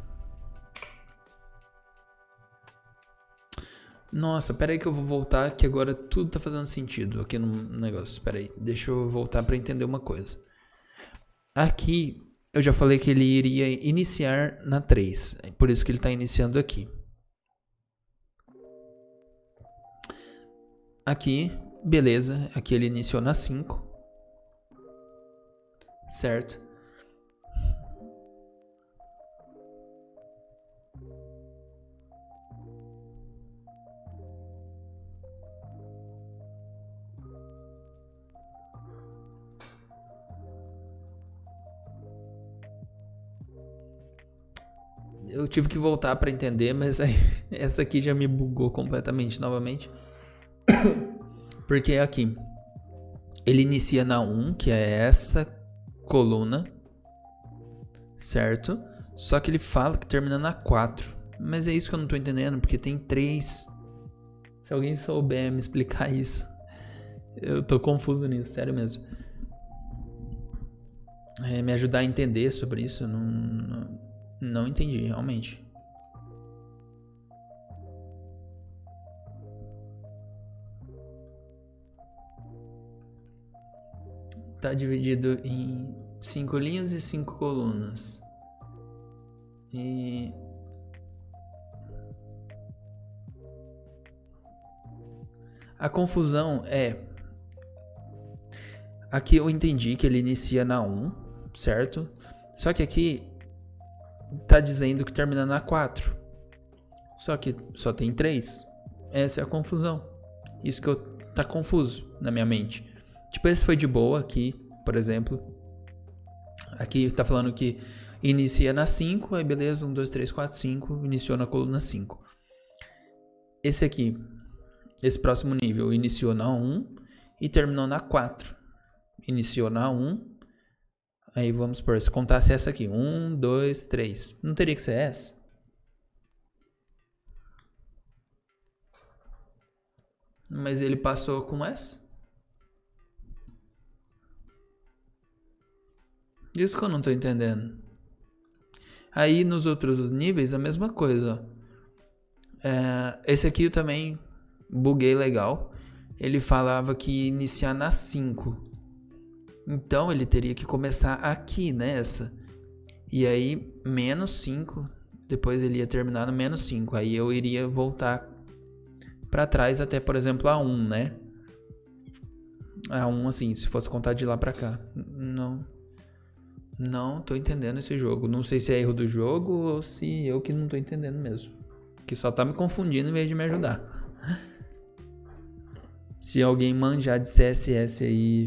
Nossa, pera aí que eu vou voltar, que agora tudo tá fazendo sentido aqui no negócio. Pera aí, deixa eu voltar para entender uma coisa. Aqui, eu já falei que ele iria iniciar na três. Por isso que ele está iniciando aqui. Aqui, beleza. Aqui ele iniciou na cinco. Certo? Eu tive que voltar para entender, mas aí, essa aqui já me bugou completamente novamente. Porque aqui ele inicia na um, que é essa coluna, certo? Só que ele fala que termina na quatro. Mas é isso que eu não tô entendendo, porque tem três. Se alguém souber me explicar isso, eu tô confuso nisso, sério mesmo. É, me ajudar a entender sobre isso, eu não, não Não entendi, realmente. Tá dividido em cinco linhas e cinco colunas. E a confusão é... Aqui eu entendi que ele inicia na um, certo? Só que aqui tá dizendo que termina na quatro. Só que só tem três. Essa é a confusão. Isso que eu tá confuso na minha mente. Tipo, esse foi de boa aqui, por exemplo. Aqui tá falando que inicia na cinco, aí beleza, um, dois, três, quatro, cinco, iniciou na coluna cinco. Esse aqui, esse próximo nível, iniciou na um e terminou na quatro. Iniciou na um. Aí vamos supor, se contasse essa aqui, um, dois, três, não teria que ser essa? Mas ele passou com essa? Isso que eu não tô entendendo. Aí nos outros níveis a mesma coisa. É, esse aqui eu também buguei legal. Ele falava que ia iniciar na cinco. Então ele teria que começar aqui nessa. E aí menos cinco. Depois ele ia terminar no menos cinco. Aí eu iria voltar pra trás até, por exemplo, a um, né? A um assim, se fosse contar de lá pra cá. Não. Não tô entendendo esse jogo. Não sei se é erro do jogo ou se eu que não tô entendendo mesmo. Que só tá me confundindo em vez de me ajudar. Se alguém manjar de C S S aí,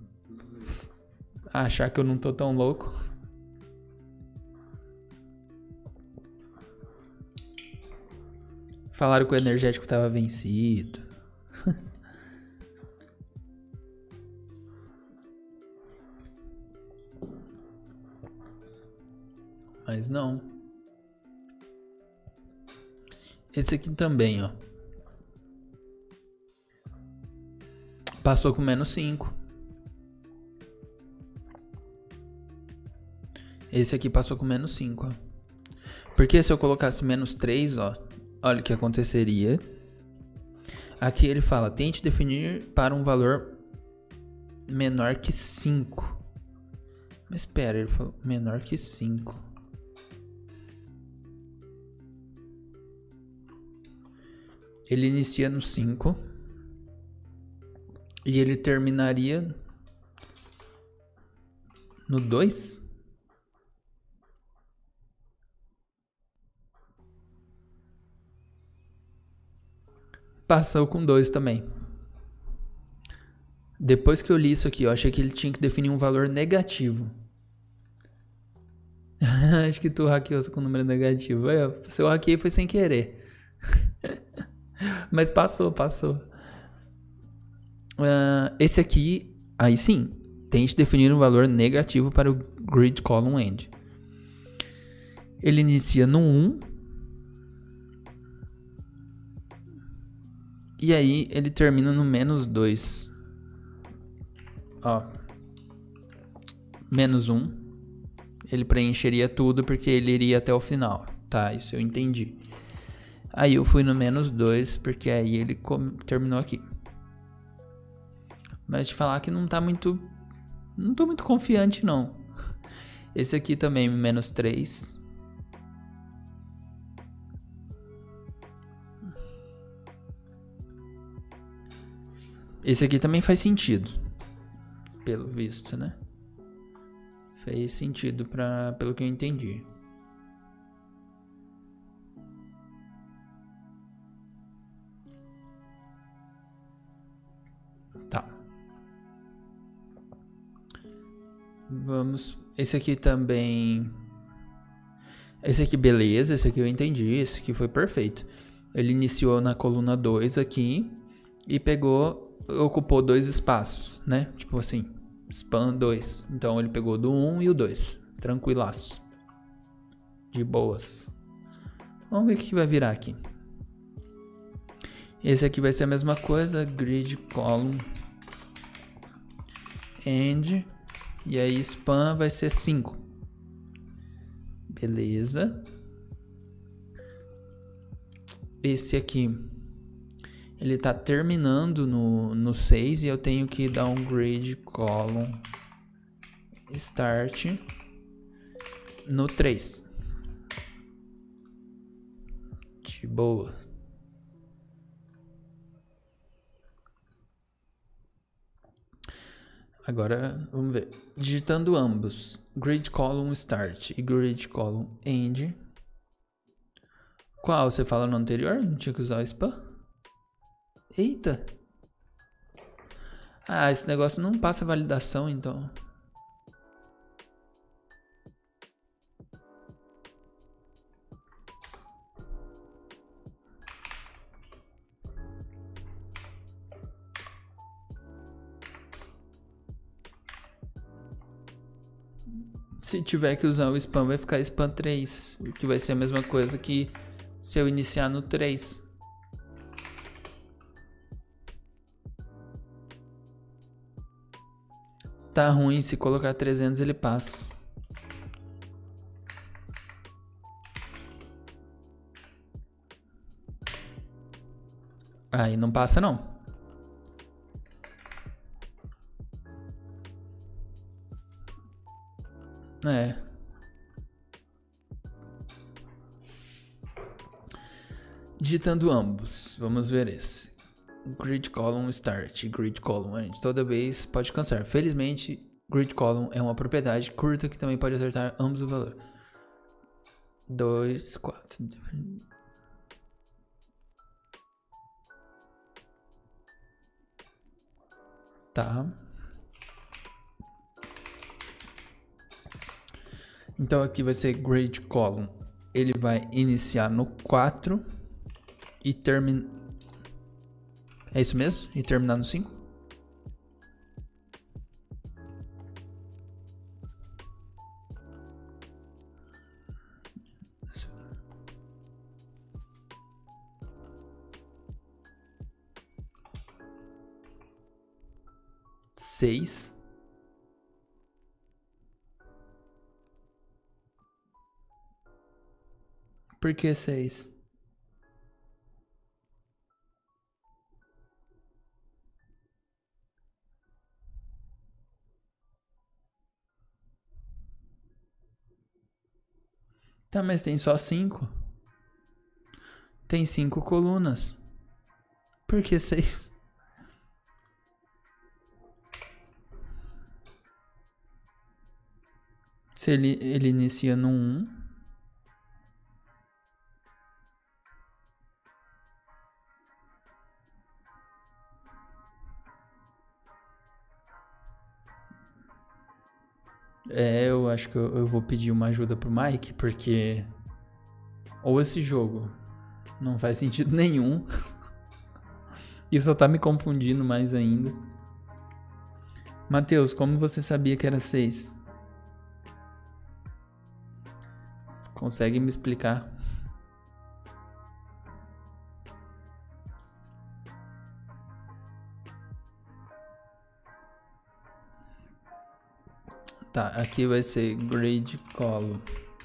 achar que eu não tô tão louco. Falaram que o energético tava vencido. Mas não. Esse aqui também, ó. Passou com menos cinco. Esse aqui passou com menos cinco, ó. Porque se eu colocasse menos três, ó. Olha o que aconteceria. Aqui ele fala, tente definir para um valor menor que cinco. Mas espera, ele falou menor que cinco. Ele inicia no cinco. E ele terminaria no dois? Passou com dois também. Depois que eu li isso aqui, eu achei que ele tinha que definir um valor negativo. Acho que tu hackeou com número negativo. É, se eu hackeei foi sem querer. Mas passou, passou. Uh, esse aqui, aí sim, tente definir um valor negativo para o grid column end. Ele inicia no um. E aí ele termina no menos dois. Ó. Menos um. Ele preencheria tudo porque ele iria até o final. Tá, isso eu entendi. Aí eu fui no menos dois porque aí ele terminou aqui. Mas te falar que não tá muito... Não tô muito confiante, não. Esse aqui também, menos três. Esse aqui também faz sentido. Pelo visto, né? Fez sentido pra, pelo que eu entendi. Tá. Vamos... Esse aqui também... Esse aqui, beleza. Esse aqui eu entendi. Esse aqui foi perfeito. Ele iniciou na coluna dois aqui. E pegou... Ocupou dois espaços, né? Tipo assim... Span dois. Então ele pegou do um e o dois. Tranquilaço. De boas. Vamos ver o que vai virar aqui. Esse aqui vai ser a mesma coisa. Grid column end. E aí span vai ser cinco. Beleza. Esse aqui. Ele tá terminando no, no seis e eu tenho que dar um grid column start no três. De boa. Agora, vamos ver. Digitando ambos, grid column start e grid column end. Qual você fala no anterior? Não tinha que usar o span? Eita. Ah, esse negócio não passa validação, então. Se tiver que usar o spam, vai ficar spam três. O que vai ser a mesma coisa que se eu iniciar no três. Tá ruim, se colocar trezentos ele passa. Aí não passa não. É. Digitando ambos, vamos ver esse. Grid column start, grid column end. Toda vez pode cansar. Felizmente Grid column é uma propriedade curta que também pode acertar ambos o valor. dois, quatro. Tá. Então aqui vai ser grade column. Ele vai iniciar no quatro e terminar... É isso mesmo? E terminar no cinco? Seis. Por que seis? Tá, mas tem só cinco. Tem cinco colunas. Por que seis? Se ele, ele inicia no um. É, eu acho que eu, eu vou pedir uma ajuda pro Mike, porque... Ou esse jogo não faz sentido nenhum. E só tá me confundindo mais ainda. Matheus, como você sabia que era seis? Você consegue me explicar? Tá, aqui vai ser grade column.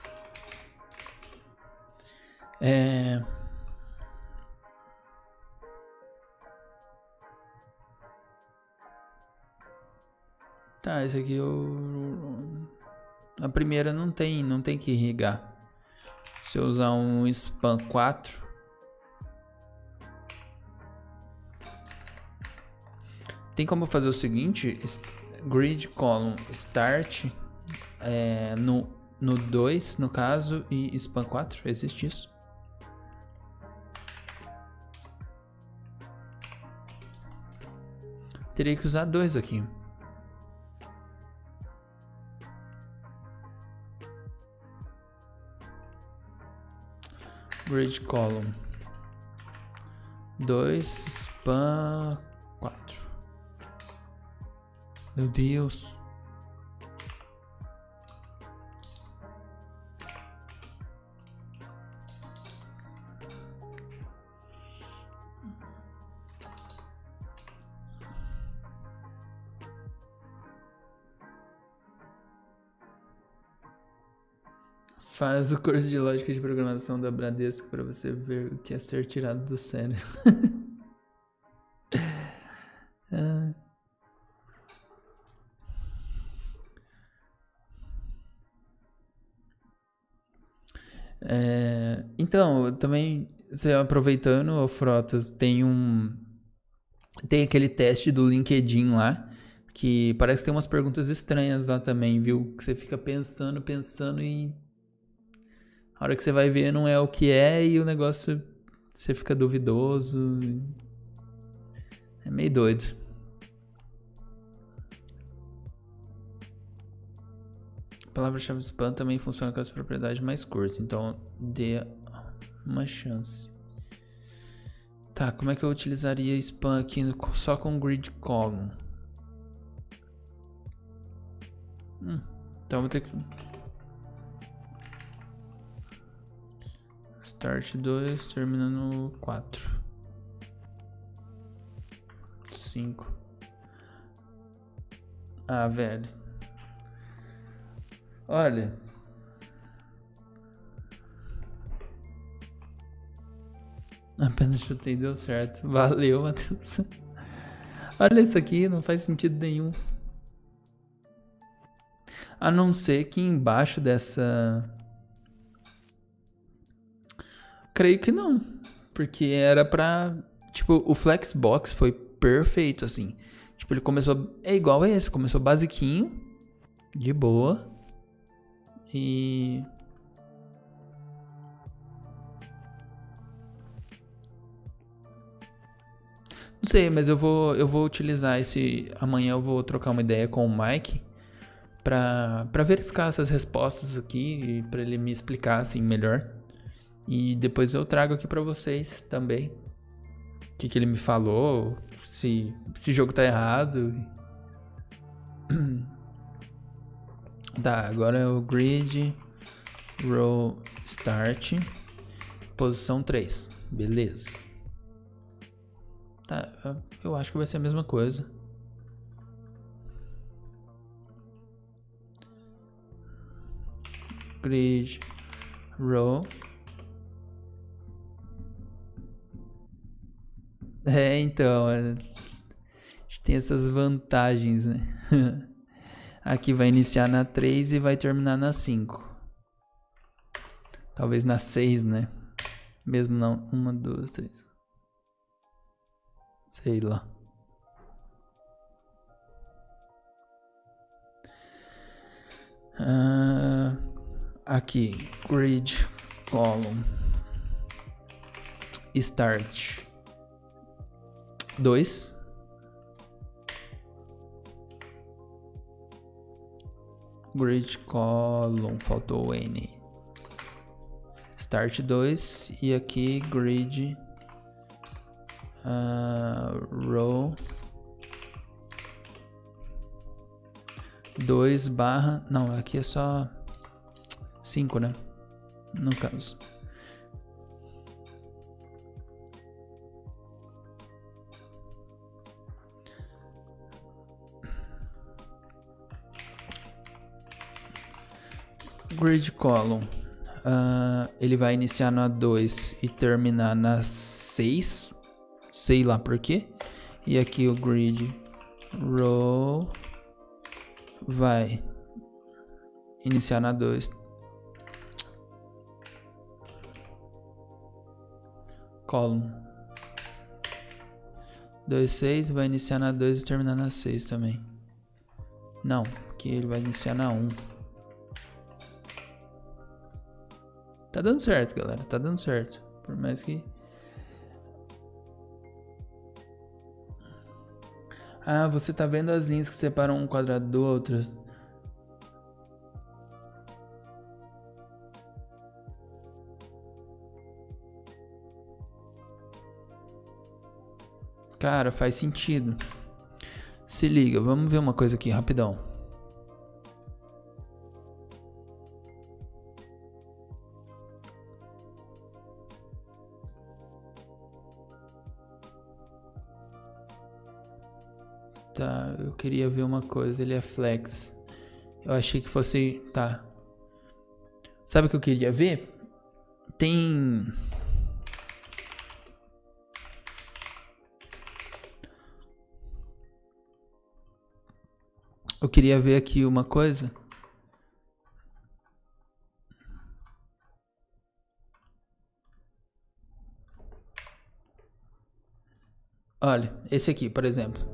É... Tá, esse aqui eu... A primeira não tem, não tem que irrigar. Se eu usar um span quatro... Tem como fazer o seguinte... Grid column start é, no, no dois, no caso, e span quatro, existe isso? Teria que usar dois aqui. Grid column dois, span quatro. Meu Deus. Faz o curso de lógica de programação da Bradesco para você ver o que é ser tirado do sério. ah. É, então, também, você aproveitando, ô Frotas, tem um... Tem aquele teste do LinkedIn lá, que parece que tem umas perguntas estranhas lá também, viu? Que você fica pensando, pensando e... A hora que você vai ver não é o que é e o negócio... Você fica duvidoso. É meio doido. A palavra-chave spam também funciona com as propriedades mais curtas, então dê uma chance. Tá, como é que eu utilizaria spam aqui no, só com grid column? Hum, então vou ter que... Start dois, termina no quatro. cinco. Ah, velho. Olha, apenas chutei e deu certo. Valeu, Matheus. Olha isso aqui, não faz sentido nenhum. A não ser que embaixo dessa... Creio que não. Porque era pra... Tipo, o Flexbox foi perfeito, assim. Tipo, ele começou... É igual a esse, começou basiquinho. de boa. E... não sei, mas eu vou, eu vou utilizar esse... amanhã eu vou trocar uma ideia com o Mike pra, pra verificar essas respostas aqui, pra ele me explicar assim melhor. E depois eu trago aqui pra vocês também o que, que ele me falou, se esse jogo tá errado. Tá, agora é o grid, row, start, posição três, beleza. Tá, eu acho que vai ser a mesma coisa. Grid, row. É, então, a gente tem essas vantagens, né? Aqui vai iniciar na três e vai terminar na cinco. Talvez na seis, né? Mesmo não. uma, duas, três. Sei lá. Ah, aqui. Grid, column. Start. dois. Grid column, faltou o N. Start dois e aqui grid uh, row dois barra, não, aqui é só cinco, né? No caso. Grid column, uh, ele vai iniciar na dois e terminar na seis, sei lá por quê. E aqui o grid row vai iniciar na dois, column dois, seis, vai iniciar na dois e terminar na seis também. Não, aqui ele vai iniciar na um. Tá dando certo, galera. Tá dando certo. Por mais que... ah, você tá vendo as linhas que separam um quadrado do outro? Cara, faz sentido. Se liga, vamos ver uma coisa aqui, rapidão. Tá, eu queria ver uma coisa, ele é flex. Eu achei que fosse... tá. Sabe o que eu queria ver? Tem... eu queria ver aqui uma coisa. Olha, esse aqui, por exemplo.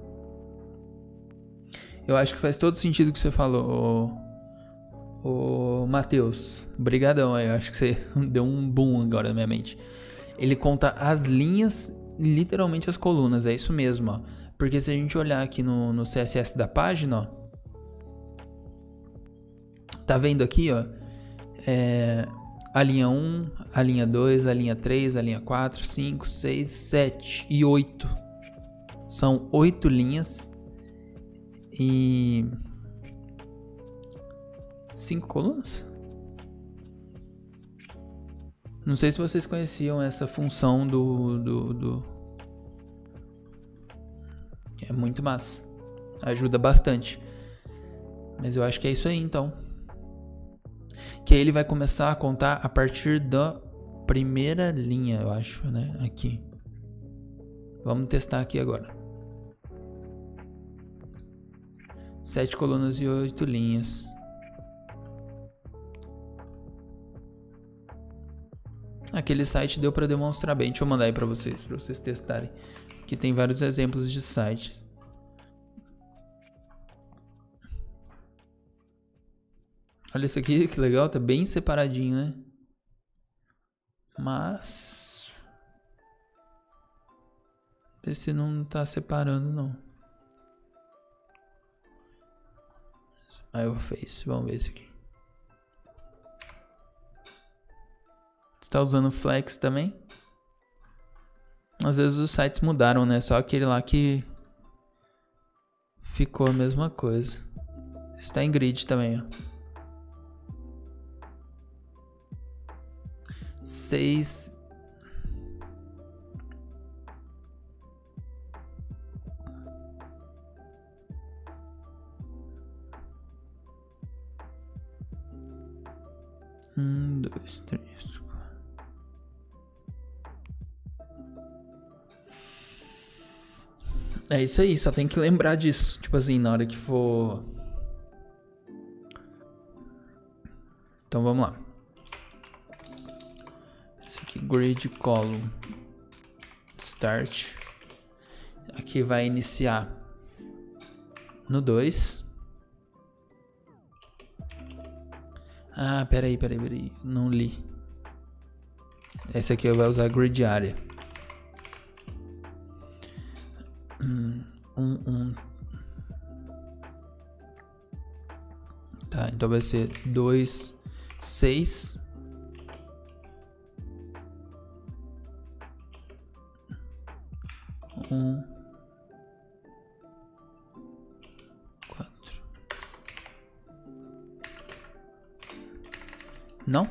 Eu acho que faz todo sentido o que você falou, ô, ô Matheus. Obrigadão aí, eu acho que você deu um boom agora na minha mente. Ele conta as linhas e literalmente as colunas, é isso mesmo, ó. Porque se a gente olhar aqui no, no C S S da página, ó. Tá vendo aqui, ó? É, a linha um, a linha dois, a linha três, a linha quatro, cinco, seis, sete e oito. São oito linhas. E cinco colunas? Não sei se vocês conheciam essa função do, do, do... é muito massa. Ajuda bastante. Mas eu acho que é isso aí, então. Que aí ele vai começar a contar a partir da primeira linha, eu acho, né? Aqui. Vamos testar aqui agora. Sete colunas e oito linhas. Aquele site deu para demonstrar bem. Deixa eu mandar aí para vocês, para vocês testarem. Aqui tem vários exemplos de site. Olha isso aqui, que legal, tá bem separadinho, né? Mas... esse não tá separando, não. Aí eu fiz, vamos ver esse aqui. Você tá usando Flex também? Às vezes os sites mudaram, né? Só aquele lá que ficou a mesma coisa. Está em grid também, ó. Seis. Um, dois, três. É isso aí, só tem que lembrar disso. Tipo assim, na hora que for... Então vamos lá. Esse aqui, grid column start. Aqui vai iniciar no dois. Ah, peraí, peraí, peraí. Não li. Esse aqui vai usar grid area. Um, um. Tá, então vai ser dois, seis. Um, quatro. Não?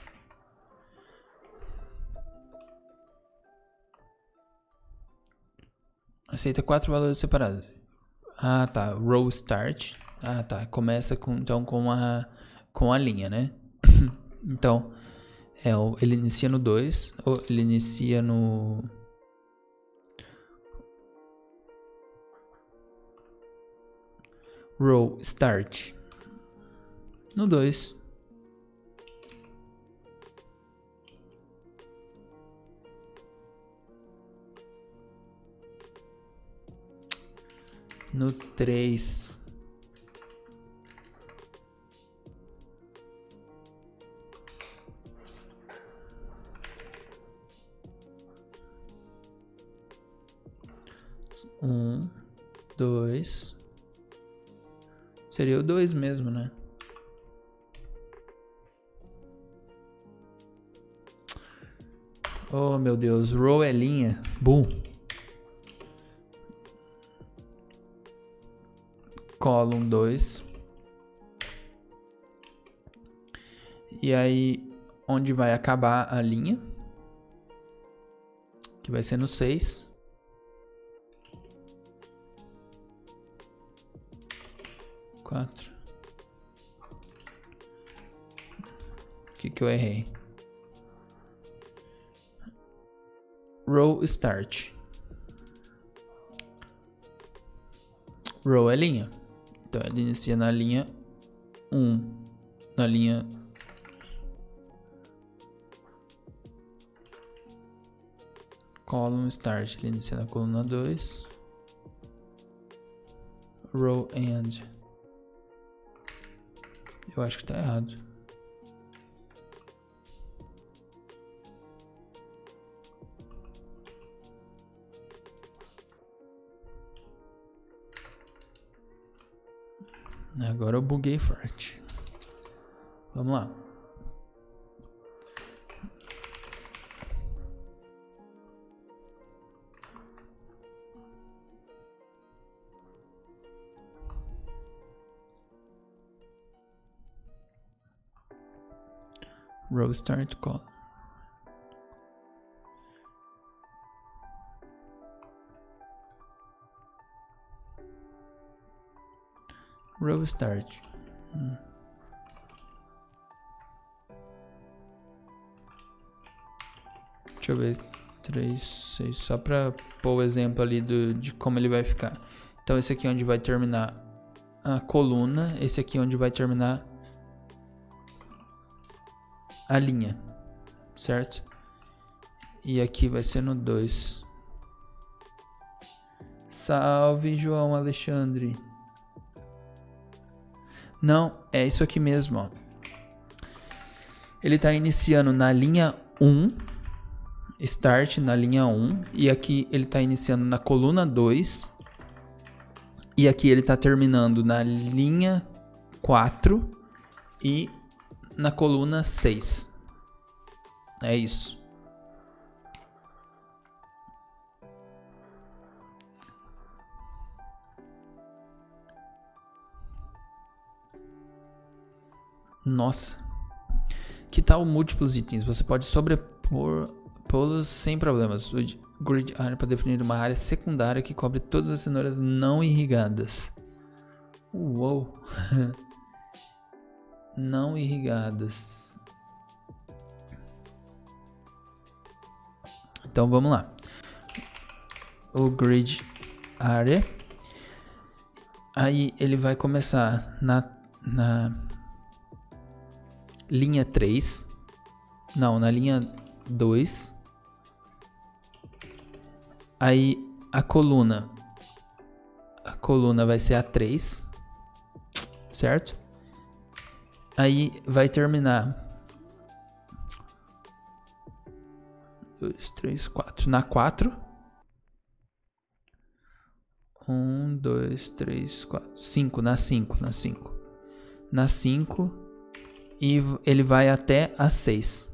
Aceita quatro valores separados. Ah, tá. Row start. Ah, tá. Começa com, então com a com a linha, né? Então, é, ele inicia no dois, ou ele inicia no row start no dois. No três. Um, dois. Seria o dois mesmo, né? Oh, meu Deus. Row é linha. Boom. Column dois. E aí, onde vai acabar a linha? Que vai ser no seis. quatro. O que que eu errei? Row start. Row é linha. Então ele inicia na linha um. Na linha... Column start. Ele inicia na coluna dois. Row end. Eu acho que tá errado. Agora eu buguei forte. Vamos lá. Row start call. Row start. Hum. Deixa eu ver. três, seis. Só pra pôr o exemplo ali do, de como ele vai ficar. Então esse aqui é onde vai terminar a coluna. Esse aqui é onde vai terminar a linha, certo? E aqui vai ser no dois. Salve, João Alexandre. Não, é isso aqui mesmo, ó. Ele tá iniciando na linha um, start na linha um, e aqui ele tá iniciando na coluna dois, e aqui ele tá terminando na linha quatro e na coluna seis. É isso. Nossa. Que tal múltiplos itens? Você pode sobrepor-los sem problemas. O grid area para definir uma área secundária que cobre todas as cenouras não irrigadas. Uou. Não irrigadas. Então vamos lá. O grid area. Aí ele vai começar na, na linha três. Não, na linha dois. Aí a coluna. A coluna vai ser a três. Certo? Aí vai terminar. dois, três, quatro. Na quatro. um, dois, três, quatro. cinco. Na cinco. Na cinco. Na cinco. E ele vai até a seis.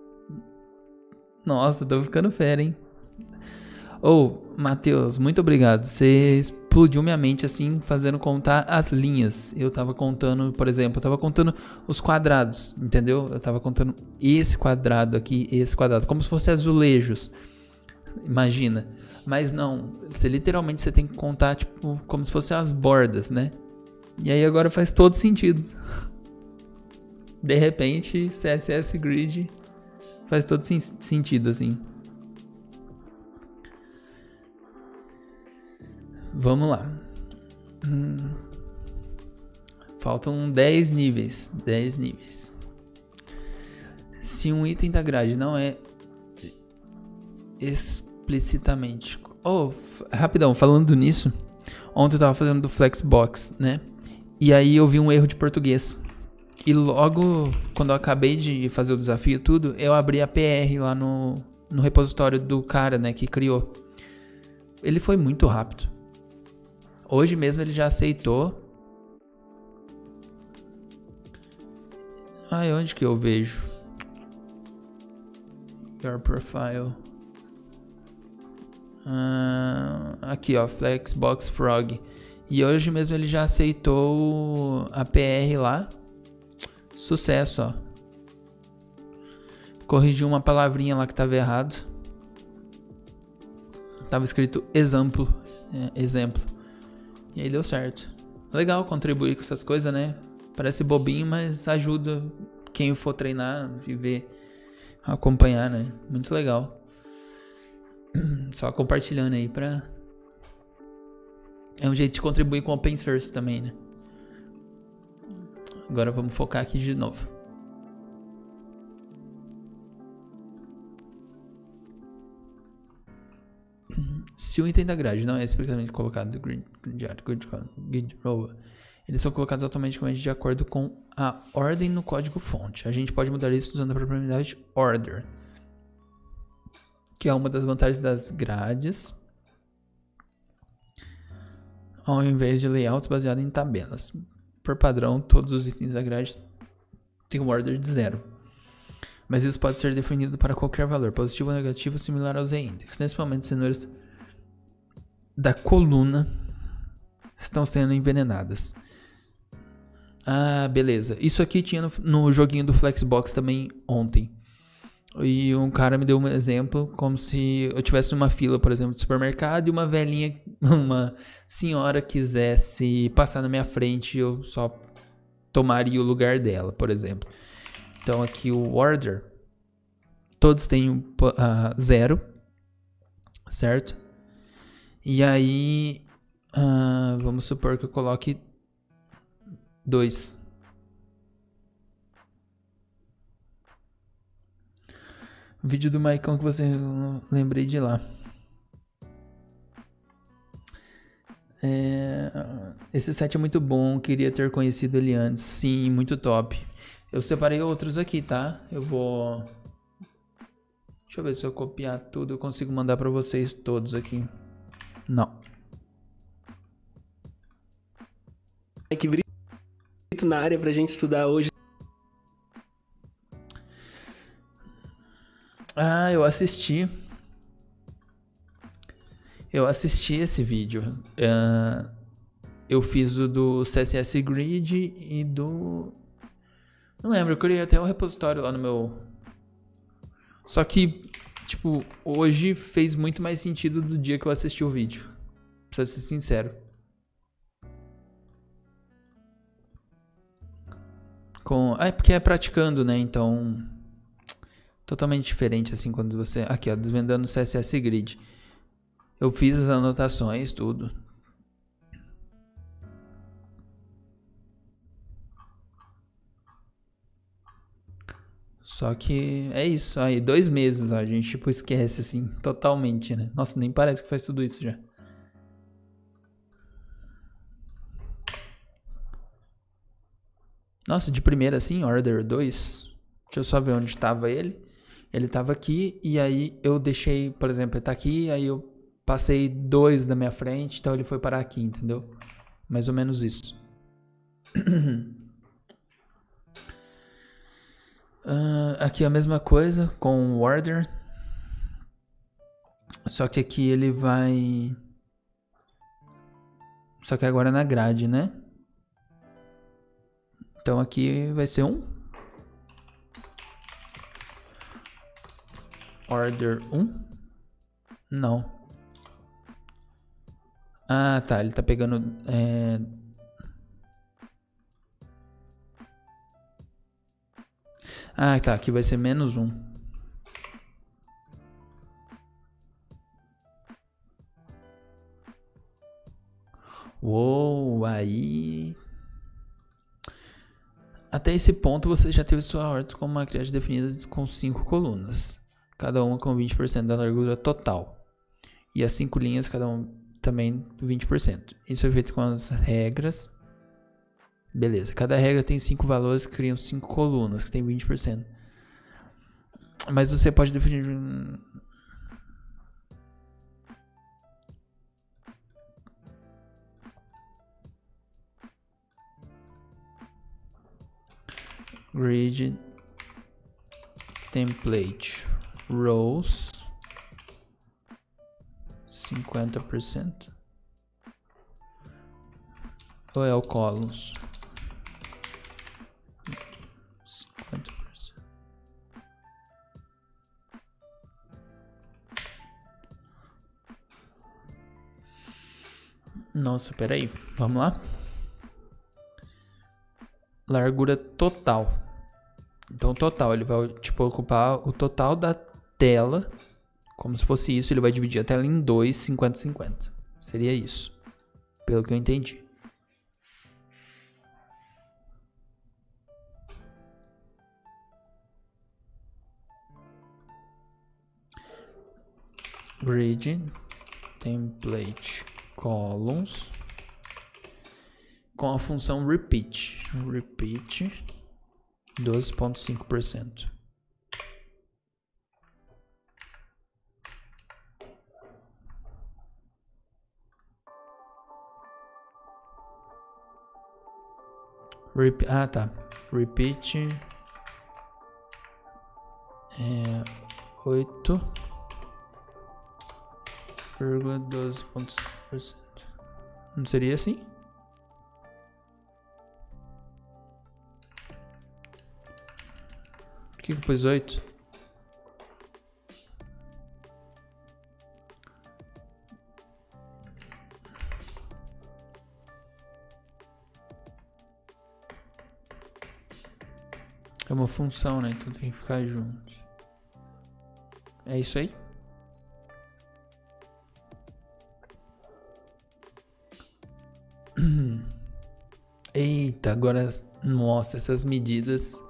Nossa, tô ficando fera, hein? Ô, oh, Matheus, muito obrigado. Você explodiu minha mente assim, fazendo contar as linhas. Eu tava contando, por exemplo, eu tava contando os quadrados, entendeu? Eu tava contando esse quadrado aqui, esse quadrado, como se fossem azulejos. Imagina. Mas não, você literalmente você tem que contar, tipo, como se fossem as bordas, né? E aí agora faz todo sentido. De repente, C S S Grid faz todo sim, sentido, assim. Vamos lá. Hum. Faltam dez níveis. dez níveis. Se um item da grade não é explicitamente... Oh, rapidão, falando nisso. Ontem eu tava fazendo do Flexbox, né? E aí eu vi um erro de português. E logo, quando eu acabei de fazer o desafio e tudo, eu abri a P R lá no, no repositório do cara, né, que criou. Ele foi muito rápido. Hoje mesmo ele já aceitou. Ai, onde que eu vejo? Your profile. Ah, aqui, ó, Flexbox Frog. E hoje mesmo ele já aceitou a P R lá. Sucesso, ó. Corrigiu uma palavrinha lá que tava errado. Tava escrito exemplo. É, exemplo. E aí deu certo. Legal contribuir com essas coisas, né? Parece bobinho, mas ajuda quem for treinar e ver, acompanhar, né? Muito legal. Só compartilhando aí pra... É um jeito de contribuir com o open source também, né? Agora vamos focar aqui de novo. Se o item da grade não é explicitamente colocado no grid, grid, grid, grid row, eles são colocados automaticamente de acordo com a ordem no código fonte. A gente pode mudar isso usando a propriedade order, que é uma das vantagens das grades, ao invés de layouts baseados em tabelas. Por padrão, todos os itens da grade têm um order de zero. Mas isso pode ser definido para qualquer valor, positivo ou negativo, similar ao z-index. Nesse momento, as cenouras da coluna estão sendo envenenadas. Ah, beleza. Isso aqui tinha no, no joguinho do Flexbox também ontem. E um cara me deu um exemplo como se eu tivesse numa fila, por exemplo, de supermercado e uma velhinha, uma senhora quisesse passar na minha frente e eu só tomaria o lugar dela, por exemplo. Então aqui o order, todos têm uh, zero, certo? E aí, uh, vamos supor que eu coloque dois. Vídeo do Maicon que você lembrei de lá. É, esse set é muito bom, queria ter conhecido ele antes. Sim, muito top. Eu separei outros aqui, tá? Eu vou... Deixa eu ver se eu copiar tudo eu consigo mandar pra vocês todos aqui. Não. Que Brito na área pra gente estudar hoje. Ah, eu assisti. Eu assisti esse vídeo. Uh, eu fiz o do C S S Grid e do... Não lembro, eu criei até um repositório lá no meu... Só que, tipo, hoje fez muito mais sentido do dia que eu assisti o vídeo. Pra ser sincero. Com... Ah, é porque é praticando, né? Então... Totalmente diferente, assim, quando você... Aqui, ó, desvendando o C S S Grid. Eu fiz as anotações, tudo. Só que é isso, aí, dois meses, ó, a gente, tipo, esquece, assim, totalmente, né? Nossa, nem parece que faz tudo isso já. Nossa, de primeira, assim, Order dois. Deixa eu só ver onde estava ele. Ele estava aqui, e aí eu deixei, por exemplo, ele tá aqui, aí eu passei dois da minha frente, então ele foi parar aqui, entendeu? Mais ou menos isso. Uh, aqui a mesma coisa com o order. Só que aqui ele vai... Só que agora é na grade, né? Então aqui vai ser um. Order um. Não. Ah, tá. Ele tá pegando... É... Ah, tá. Aqui vai ser menos um. Uou, aí... Até esse ponto você já teve sua horta com uma grade definida com cinco colunas. Cada uma com vinte por cento da largura total. E as cinco linhas, cada uma também vinte por cento. Isso é feito com as regras. Beleza, cada regra tem cinco valores que criam cinco colunas, que tem vinte por cento. Mas você pode definir... Grid template rows cinquenta por cento ou é o columns cinquenta por cento. Nossa, peraí, vamos lá. Largura total. Então, total, ele vai, tipo, ocupar o total da tela. Como se fosse isso, ele vai dividir a tela em dois, cinquenta cinquenta. Seria isso. Pelo que eu entendi. Grid template columns com a função repeat. Repeat doze vírgula cinco por cento. Rep ah, tá. Repeat é oito vírgula doze vírgula cinco por cento. Não seria assim? Por que que eu pus oito? É uma função, né? Então tem que ficar junto. É isso aí? Eita, agora... Nossa, essas medidas...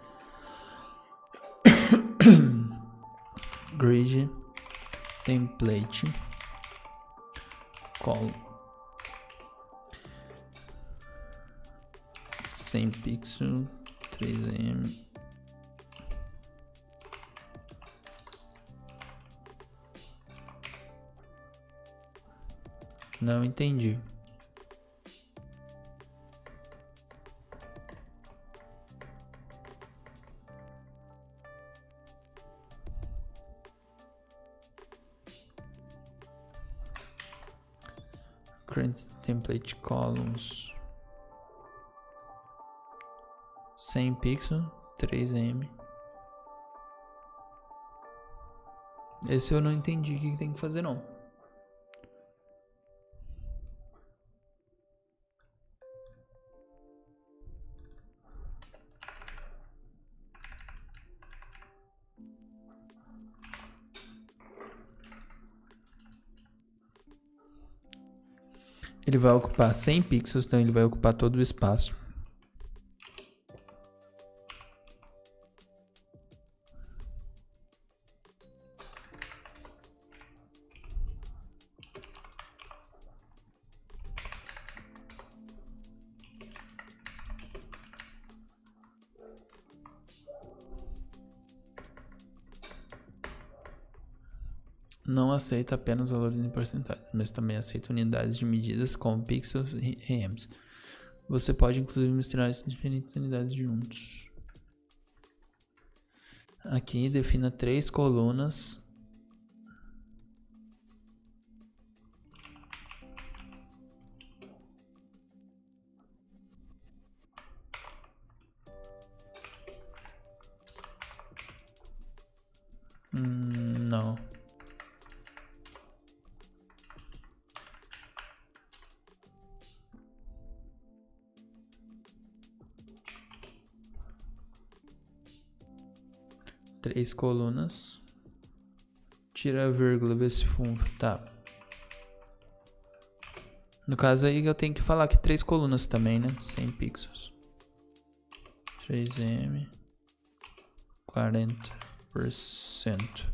Grid template column cem pixels três milímetros Não entendi. Create template columns. cem pixels, três M. Esse eu não entendi o que tem que fazer não. Ele vai ocupar cem pixels, então ele vai ocupar todo o espaço. Não aceita apenas valores em porcentagem, mas também aceita unidades de medidas como pixels e rems. Você pode inclusive misturar essas diferentes unidades juntos. Aqui defina três colunas. Hum, não. Três colunas. Tira a vírgula, vê se fundo. Tá. No caso aí eu tenho que falar que três colunas também, né? cem pixels. três M. quarenta por cento.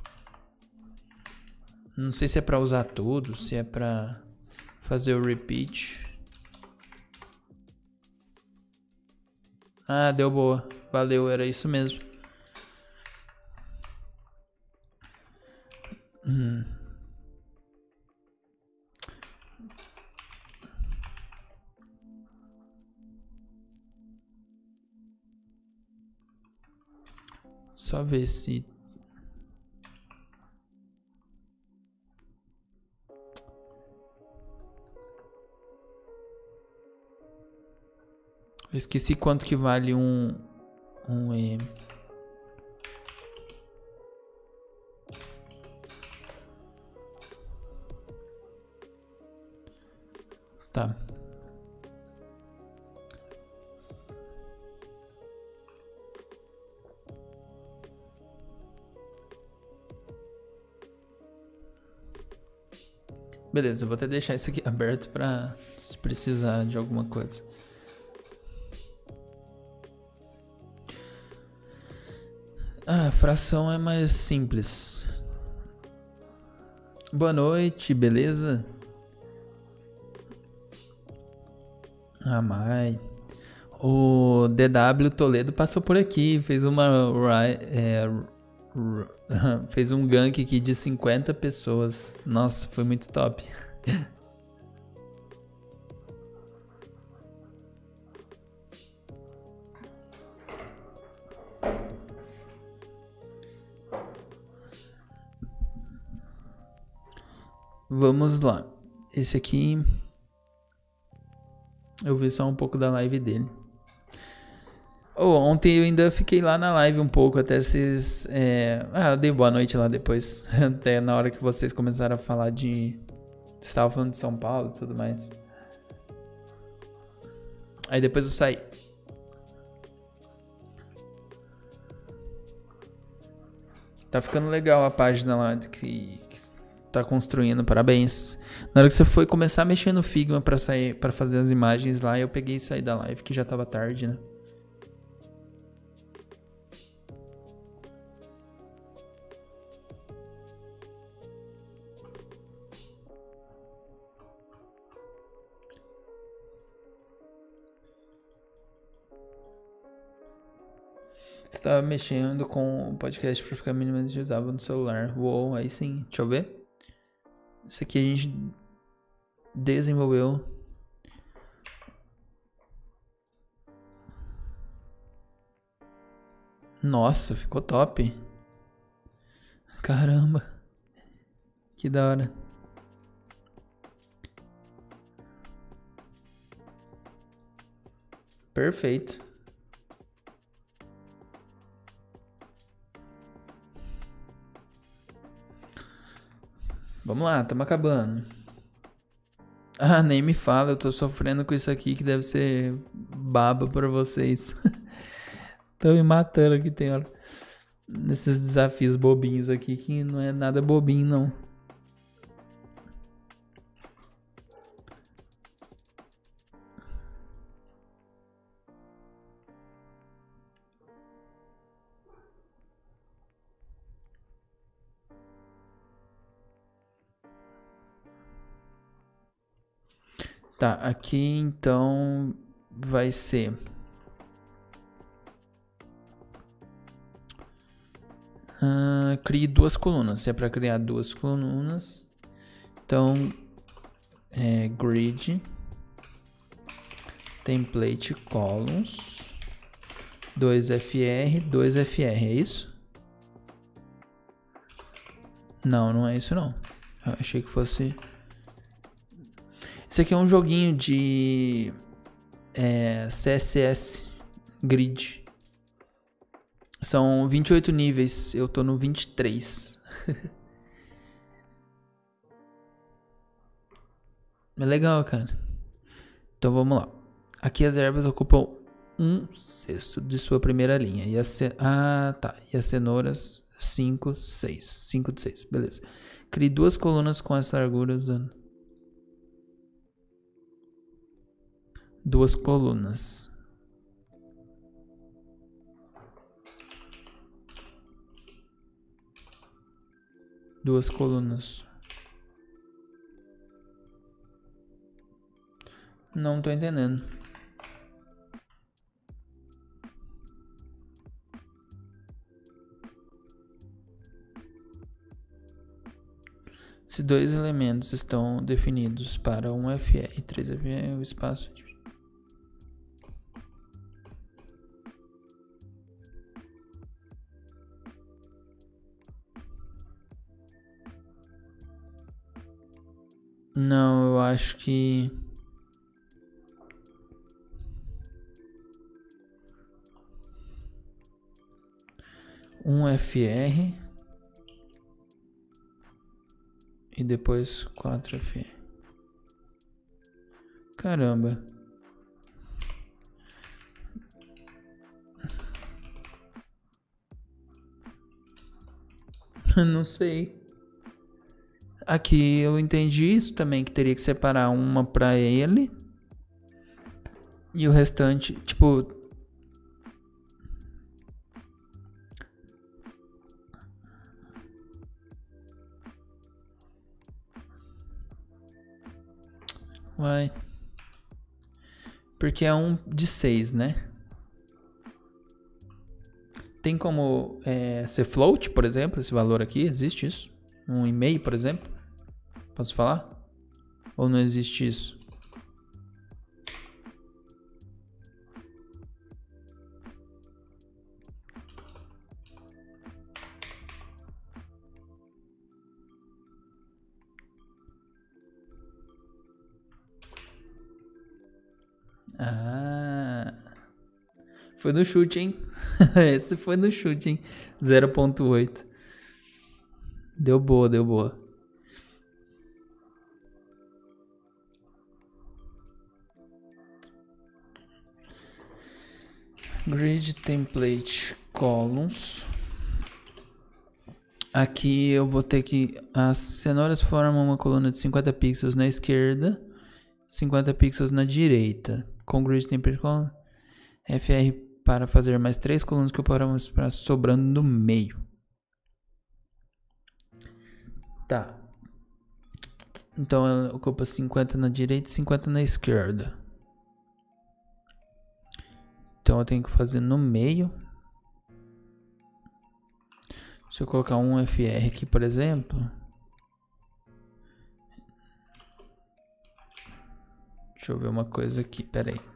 Não sei se é pra usar tudo, se é pra fazer o repeat. Ah, deu boa. Valeu, era isso mesmo. Hum. Só ver se eu esqueci quanto que vale um um M. Tá. Beleza, eu vou até deixar isso aqui aberto pra se precisar de alguma coisa. Ah, fração é mais simples. Boa noite, beleza? Ah, mãe. O D W Toledo passou por aqui, fez uma é, fez um gank aqui de cinquenta pessoas. Nossa, foi muito top. Vamos lá. Esse aqui eu vi só um pouco da live dele. Oh, ontem eu ainda fiquei lá na live um pouco, até vocês... É... Ah, eu dei boa noite lá depois. Até na hora que vocês começaram a falar de... Vocês estavam falando de São Paulo e tudo mais. Aí depois eu saí. Tá ficando legal a página lá que, que tá construindo, parabéns. Na hora que você foi começar a mexer no Figma pra, sair, pra fazer as imagens lá, eu peguei e saí da live, que já tava tarde, né? Estava mexendo com o podcast pra ficar minimizado no celular. Uou, aí sim. Deixa eu ver. Isso aqui a gente... desenvolveu. Nossa, ficou top. Caramba. Que da hora. Perfeito. Vamos lá, estamos acabando. Ah, nem me fala, eu tô sofrendo com isso aqui que deve ser baba pra vocês. Tô me matando aqui, tem hora. Nesses desafios bobinhos aqui que não é nada bobinho, não. Tá, aqui então vai ser uh, crie duas colunas. Se é para criar duas colunas, então é grid template columns dois F R dois F R, é isso? Não, não é isso não. Eu achei que fosse. Esse aqui é um joguinho de é, C S S Grid. São vinte e oito níveis, eu tô no vinte e três. É legal, cara. Então vamos lá. Aqui as ervas ocupam um sexto de sua primeira linha. E as ce... Ah, tá. E as cenouras, cinco, seis. cinco de seis, beleza. Crie duas colunas com essa largura usando. Duas colunas. Duas colunas. Não tô entendendo. Se dois elementos estão definidos para um F R e três F R, o espaço de... Não, eu acho que... Um F R e depois quatro F R. Caramba. Não sei. Aqui eu entendi isso também, que teria que separar uma pra ele e o restante, tipo... Vai. Porque é um de seis, né? Tem como é, ser float, por exemplo, esse valor aqui? Existe isso? Um e-mail, por exemplo? Posso falar? Ou não existe isso? Ah, foi no chute, hein? Esse foi no chute, hein? zero ponto oito. Deu boa, deu boa. Grid template columns. Aqui eu vou ter que... As cenouras formam uma coluna de cinquenta pixels na esquerda, cinquenta pixels na direita. Com grid template column, F R para fazer mais três colunas que operamos para sobrando no meio. Tá. Então ela ocupa cinquenta na direita e cinquenta na esquerda. Então eu tenho que fazer no meio. Se eu colocar um F R aqui, por exemplo. Deixa eu ver uma coisa aqui, pera aí.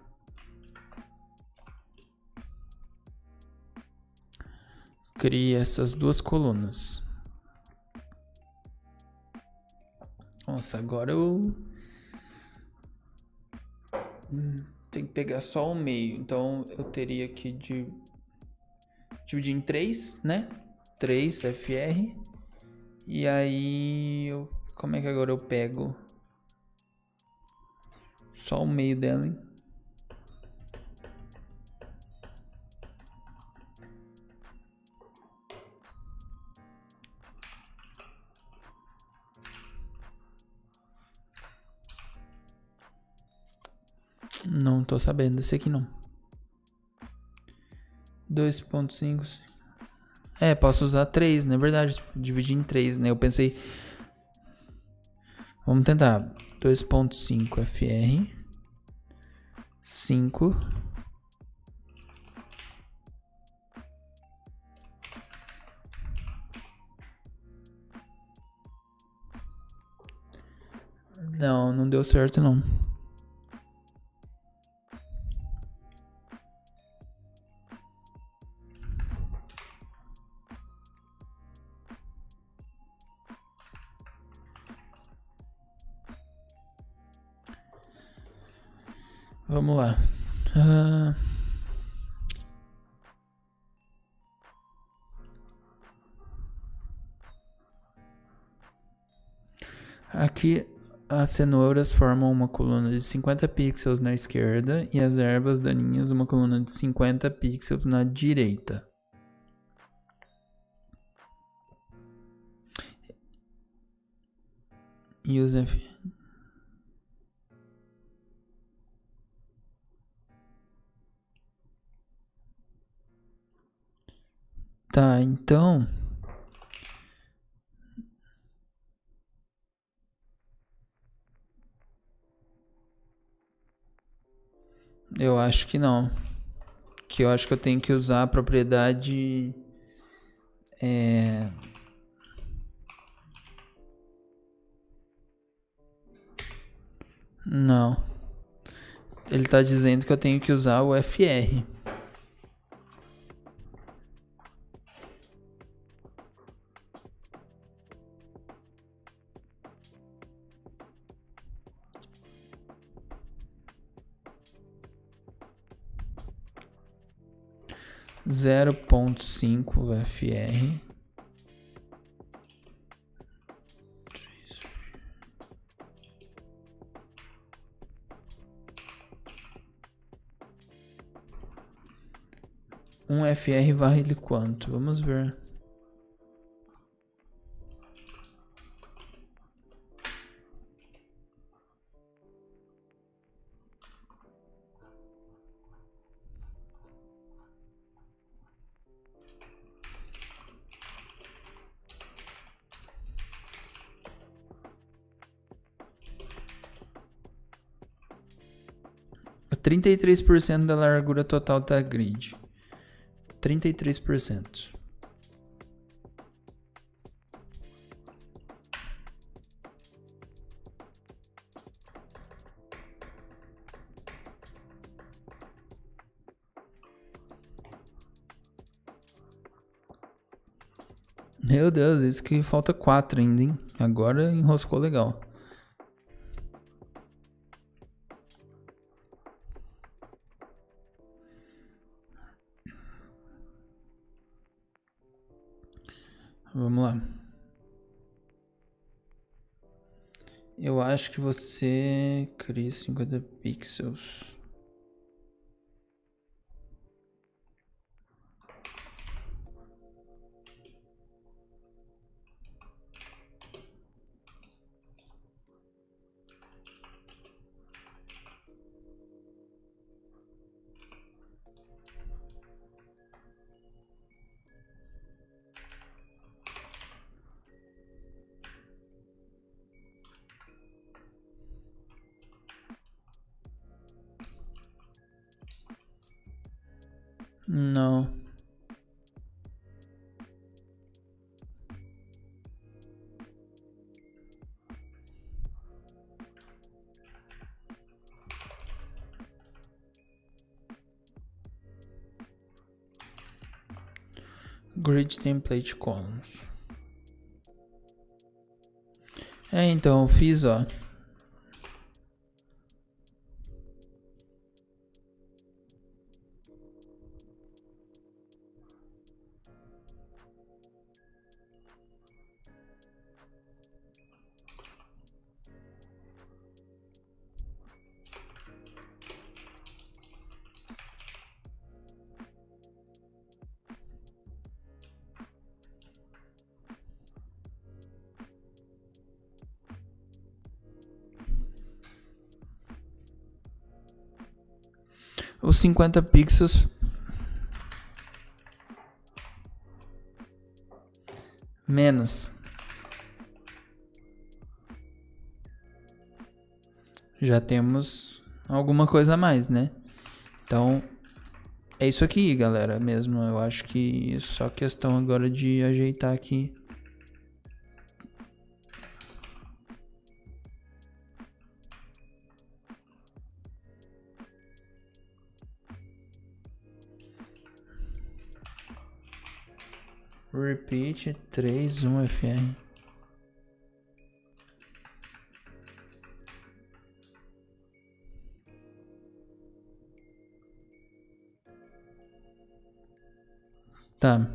Crie essas duas colunas. Nossa, agora eu... Hum, tem que pegar só o meio. Então eu teria que de... dividir em três, né? três F R. E aí... Eu... Como é que agora eu pego... Só o meio dela, hein? Não tô sabendo desse aqui não. dois ponto cinco. É, posso usar três, na verdade. Dividir em três, né? Eu pensei... Vamos tentar. dois ponto cinco F R. cinco. Não, não deu certo não. Vamos lá. Ah... Aqui as cenouras formam uma coluna de cinquenta pixels na esquerda e as ervas daninhas uma coluna de cinquenta pixels na direita. E os F... Tá, então... Eu acho que não. Que eu acho que eu tenho que usar a propriedade... É... Não. Ele tá dizendo que eu tenho que usar o F R. zero ponto cinco F R. Um F R vale quanto? Vamos ver. trinta e três por cento da largura total da grid. trinta e três por cento. Meu Deus, isso que falta quatro ainda, hein? Agora enroscou legal. Vamos lá. Eu acho que você cria cinquenta pixels. Não. Grid template columns. É, então, eu fiz, ó. Os cinquenta pixels menos. Já temos alguma coisa a mais, né? Então, é isso aqui, galera, mesmo. Eu acho que é só questão agora de ajeitar aqui. Repeat três um F R. Tá.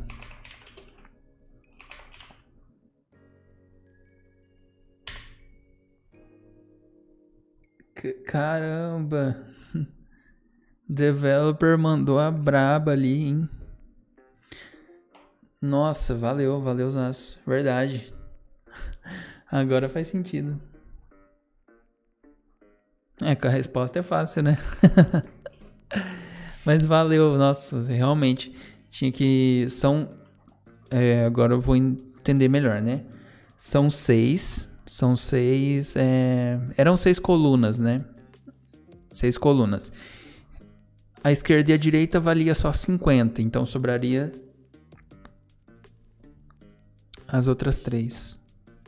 C- Caramba. Developer mandou a braba ali, hein? Nossa, valeu, valeu, Zaço. Verdade. Agora faz sentido. É, que a resposta é fácil, né? Mas valeu, nossa, realmente. Tinha que. São. É, agora eu vou entender melhor, né? São seis. São seis. É, eram seis colunas, né? Seis colunas. A esquerda e a direita valia só cinquenta, então sobraria as outras três.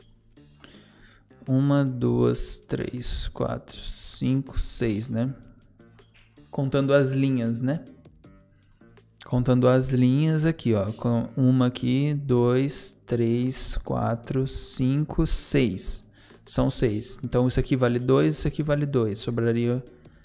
Uma, duas, três, quatro, cinco, seis, né? Contando as linhas, né? Contando as linhas aqui, ó. Com uma aqui, dois, três, quatro, cinco, seis. São seis. Então isso aqui vale dois, isso aqui vale dois. Sobraria...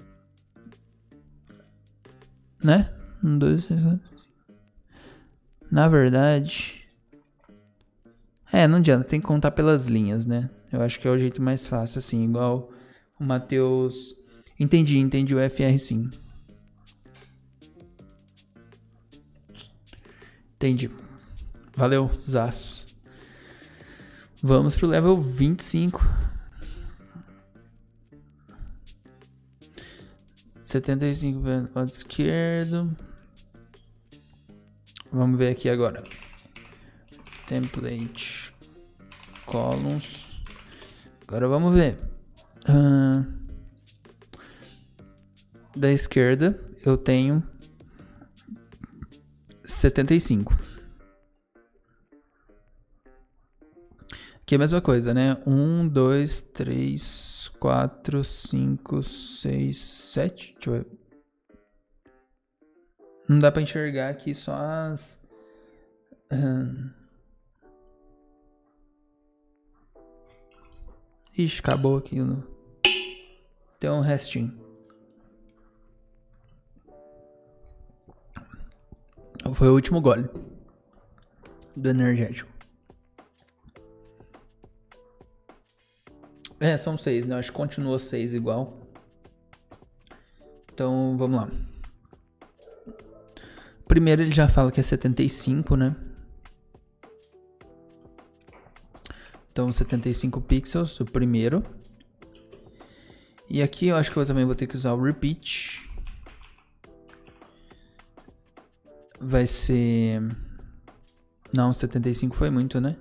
Né? Um, dois, três, quatro. Na verdade... É, não adianta. Tem que contar pelas linhas, né? Eu acho que é o jeito mais fácil, assim. Igual o Matheus... Entendi, entendi o F R sim. Entendi. Valeu, Zaço. Vamos pro level vinte e cinco. setenta e cinco do lado esquerdo. Vamos ver aqui agora. Template. Columns. Agora vamos ver. Uh, da esquerda eu tenho setenta e cinco. Aqui é a mesma coisa, né? um, dois, três, quatro, cinco, seis, sete. Deixa eu ver. Não dá pra enxergar aqui só as... Ixi, acabou aqui. No... Tem um restinho. Foi o último gole do energético. É, são seis, né? Acho que continua seis igual. Então, vamos lá. Primeiro ele já fala que é setenta e cinco, né? Então, setenta e cinco pixels, o primeiro. E aqui eu acho que eu também vou ter que usar o repeat. Vai ser... Não, setenta e cinco foi muito, né?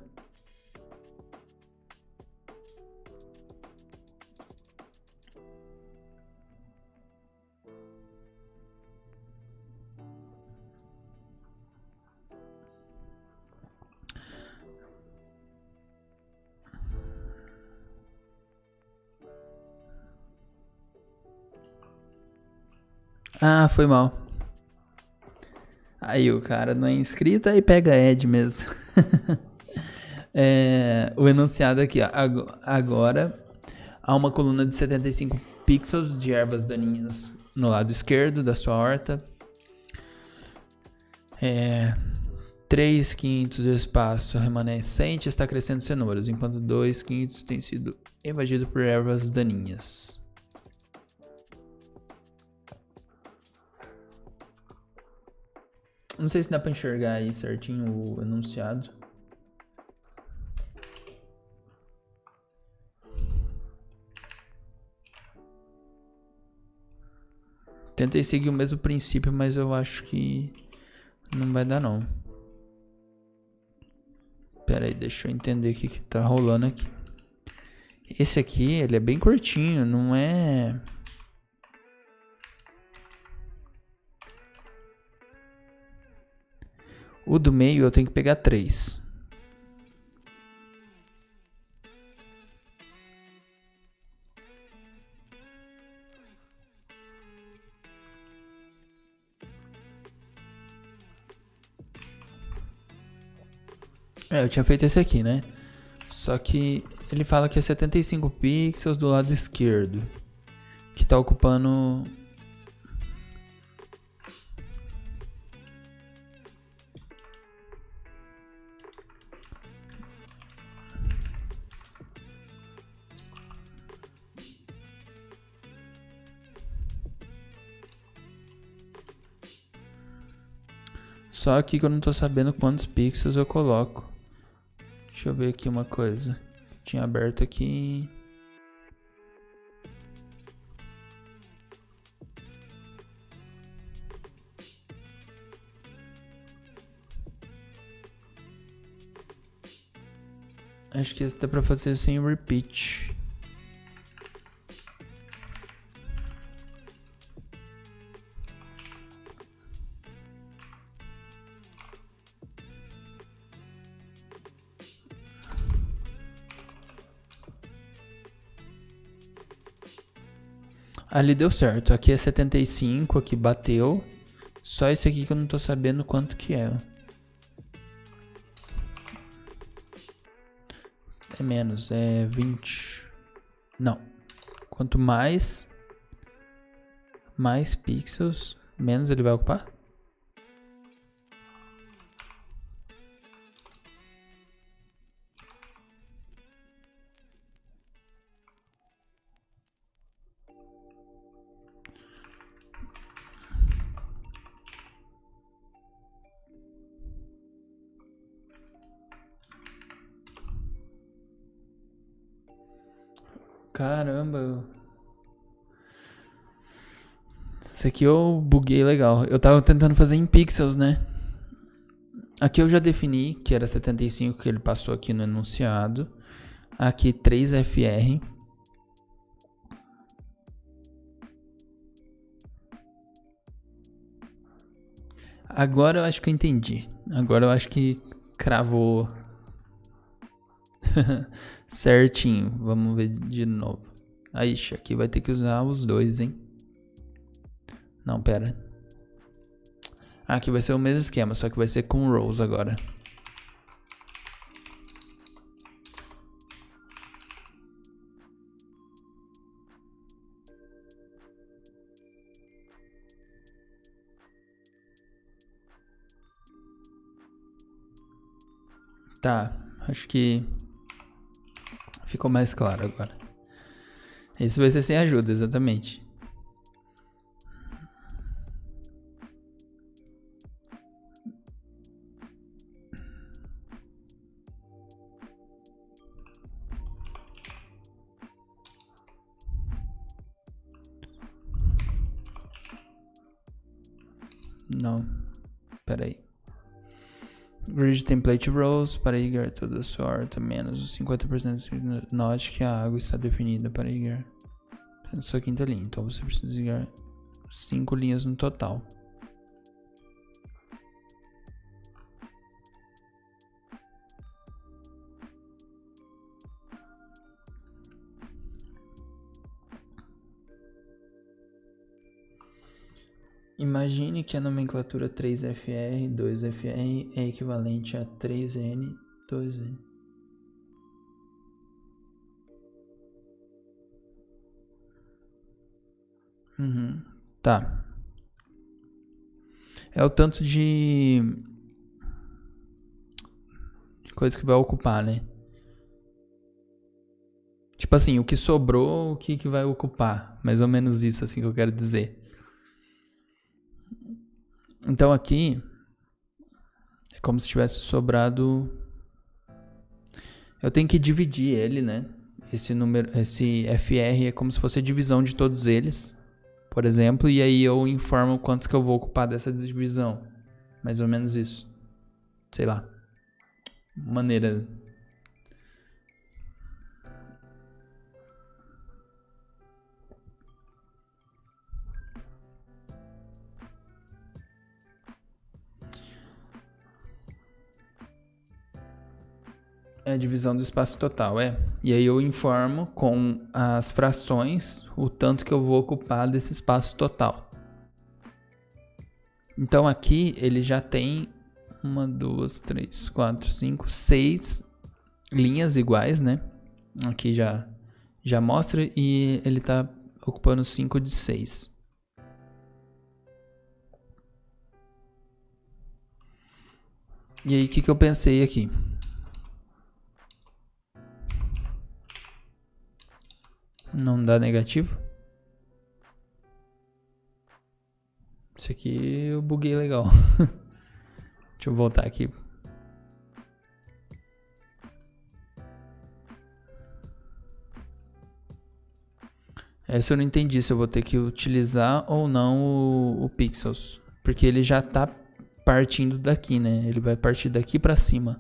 Ah, foi mal. Aí o cara não é inscrito, aí pega Ed mesmo. É, o enunciado aqui, ó. Ag- Agora há uma coluna de setenta e cinco pixels de ervas daninhas no lado esquerdo da sua horta. É, três quintos do espaço remanescente está crescendo cenouras, enquanto dois quintos tem sido invadido por ervas daninhas. Não sei se dá pra enxergar aí certinho o enunciado. Tentei seguir o mesmo princípio, mas eu acho que não vai dar não. Pera aí, deixa eu entender o que que tá rolando aqui. Esse aqui, ele é bem curtinho, não é... O do meio eu tenho que pegar três. É, eu tinha feito esse aqui, né? Só que ele fala que é setenta e cinco pixels do lado esquerdo, que tá ocupando... Só aqui que eu não tô sabendo quantos pixels eu coloco. Deixa eu ver aqui uma coisa. Tinha aberto aqui. Acho que esse dá pra fazer sem repeat. Ali deu certo. Aqui é setenta e cinco, aqui bateu. Só esse aqui que eu não tô sabendo quanto que é. É menos, é vinte. Não. Quanto mais mais pixels, menos ele vai ocupar? Caramba. Isso aqui eu buguei legal. Eu tava tentando fazer em pixels, né? Aqui eu já defini que era setenta e cinco que ele passou aqui no enunciado. Aqui três F R. Agora eu acho que eu entendi. Agora eu acho que cravou certinho. Vamos ver de novo. Aí, aqui vai ter que usar os dois, hein? Não, pera. Ah, aqui vai ser o mesmo esquema, só que vai ser com rows agora. Tá, acho que ficou mais claro agora. Esse vai ser sem ajuda, exatamente. Não, pera aí. Grid template rows para irrigar toda a sua horta, menos os cinquenta por cento. Note que a água está definida para irrigar a sua quinta linha, então você precisa irrigar cinco linhas no total. Imagine que a nomenclatura três F R, dois F R é equivalente a três N, dois N. Uhum. Tá. É o tanto de... de coisa que vai ocupar, né? Tipo assim, o que sobrou, o que, que vai ocupar. Mais ou menos isso assim que eu quero dizer. Então aqui é como se tivesse sobrado. Eu tenho que dividir ele, né? Esse número, esse F R é como se fosse a divisão de todos eles, por exemplo, e aí eu informo quantos que eu vou ocupar dessa divisão. Mais ou menos isso. Sei lá. Maneira. É a divisão do espaço total, é. E aí eu informo com as frações o tanto que eu vou ocupar desse espaço total. Então aqui ele já tem uma, duas, três, quatro, cinco, seis linhas iguais, né? Aqui já, já mostra e ele está ocupando cinco de seis. E aí o que, que eu pensei aqui? Não dá negativo? Isso aqui eu buguei legal. Deixa eu voltar aqui. Essa eu não entendi se eu vou ter que utilizar ou não o, o Pixels. Porque ele já tá partindo daqui, né? Ele vai partir daqui pra cima.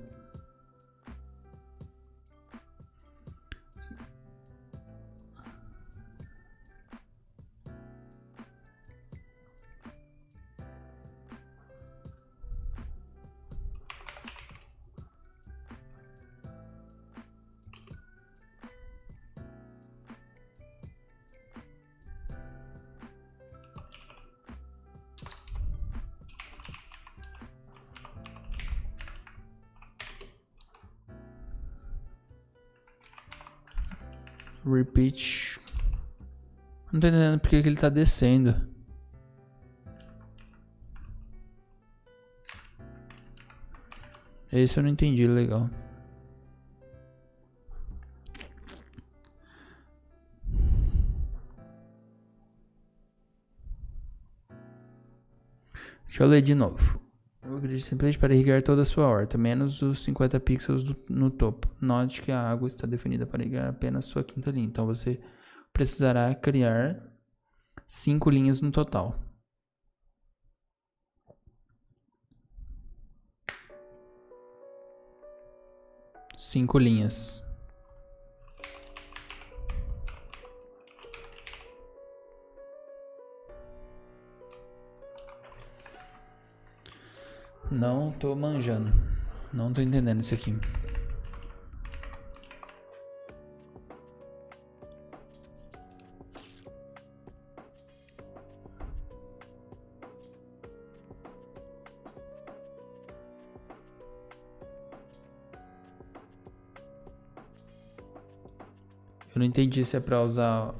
Repeat. Não tô entendendo porque que ele tá descendo. Esse eu não entendi legal. Deixa eu ler de novo. Eu acredito simplesmente para irrigar toda a sua horta, menos os cinquenta pixels do, no topo. Note que a água está definida para irrigar apenas sua quinta linha. Então você precisará criar cinco linhas no total. Cinco linhas. Não tô manjando. Não tô entendendo isso aqui. Eu não entendi se é pra usar...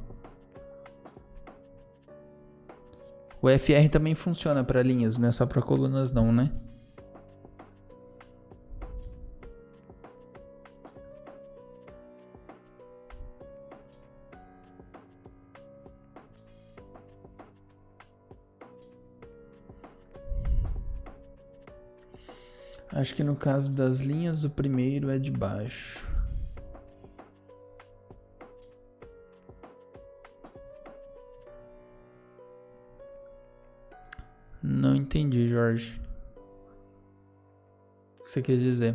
O F R também funciona para linhas, não é só para colunas não, né? Acho que no caso das linhas, o primeiro é de baixo. Não entendi, Jorge. O que você quer dizer?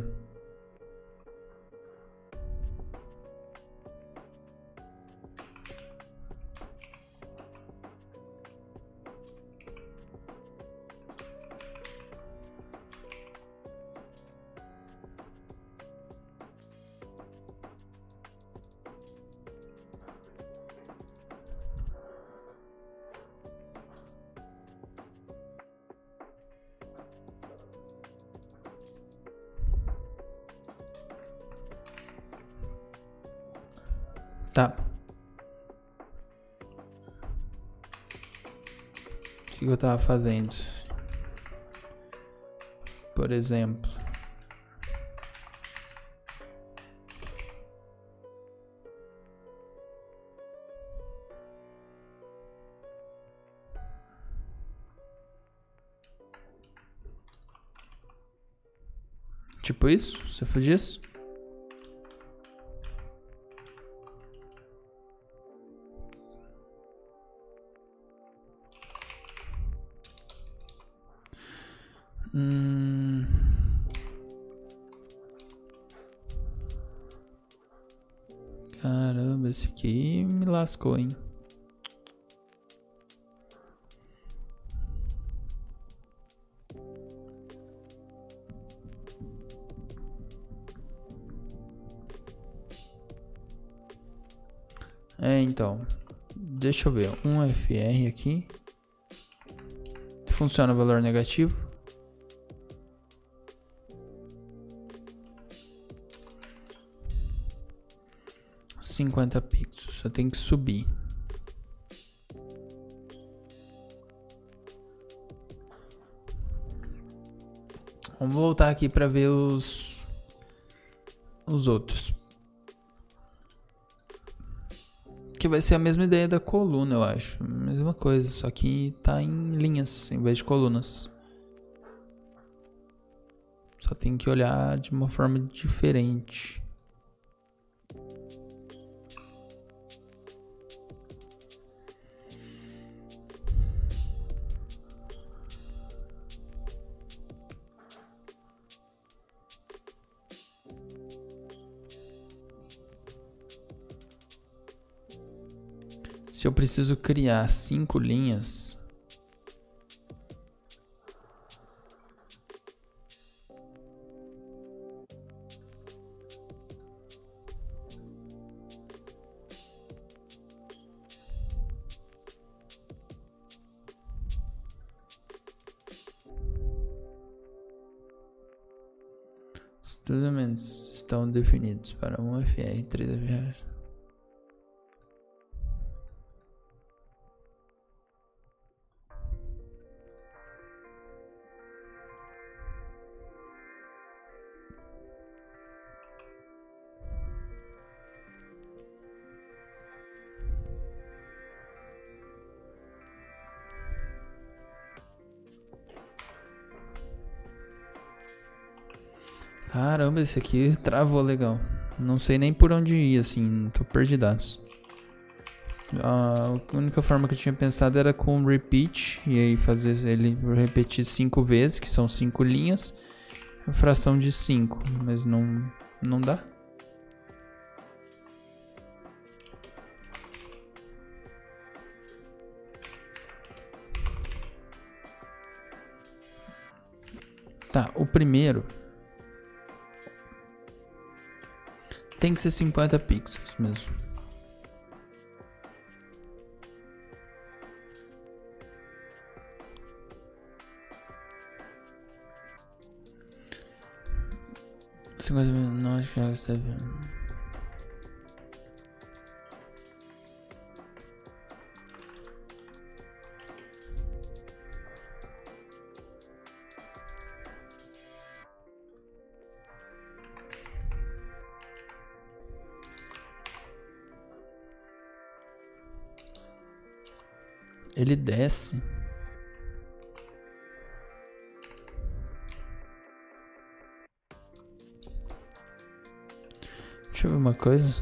Tá. O que eu tava fazendo? Por exemplo. Tipo isso? Você faz isso? Hum... Caramba, esse aqui me lascou, hein? É, então, deixa eu ver, um F R aqui, funciona o valor negativo, cinquenta pixels, só tem que subir. Vamos voltar aqui para ver os, os outros. Que vai ser a mesma ideia da coluna, eu acho. Mesma coisa, só que tá em linhas em vez de colunas. Só tem que olhar de uma forma diferente. Se eu preciso criar cinco linhas, os elementos estão definidos para um F R, três F R. Caramba, esse aqui travou legal. Não sei nem por onde ir, assim, tô perdidaço. A única forma que eu tinha pensado era com repeat, e aí fazer ele repetir cinco vezes, que são cinco linhas, a fração de cinco, mas não, não dá. Tá, o primeiro tem que ser cinquenta pixels mesmo. cinquenta, não acho que já está vendo. Ele desce. Deixa eu ver uma coisa.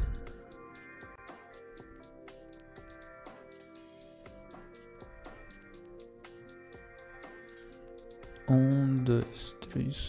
Um, dois, três.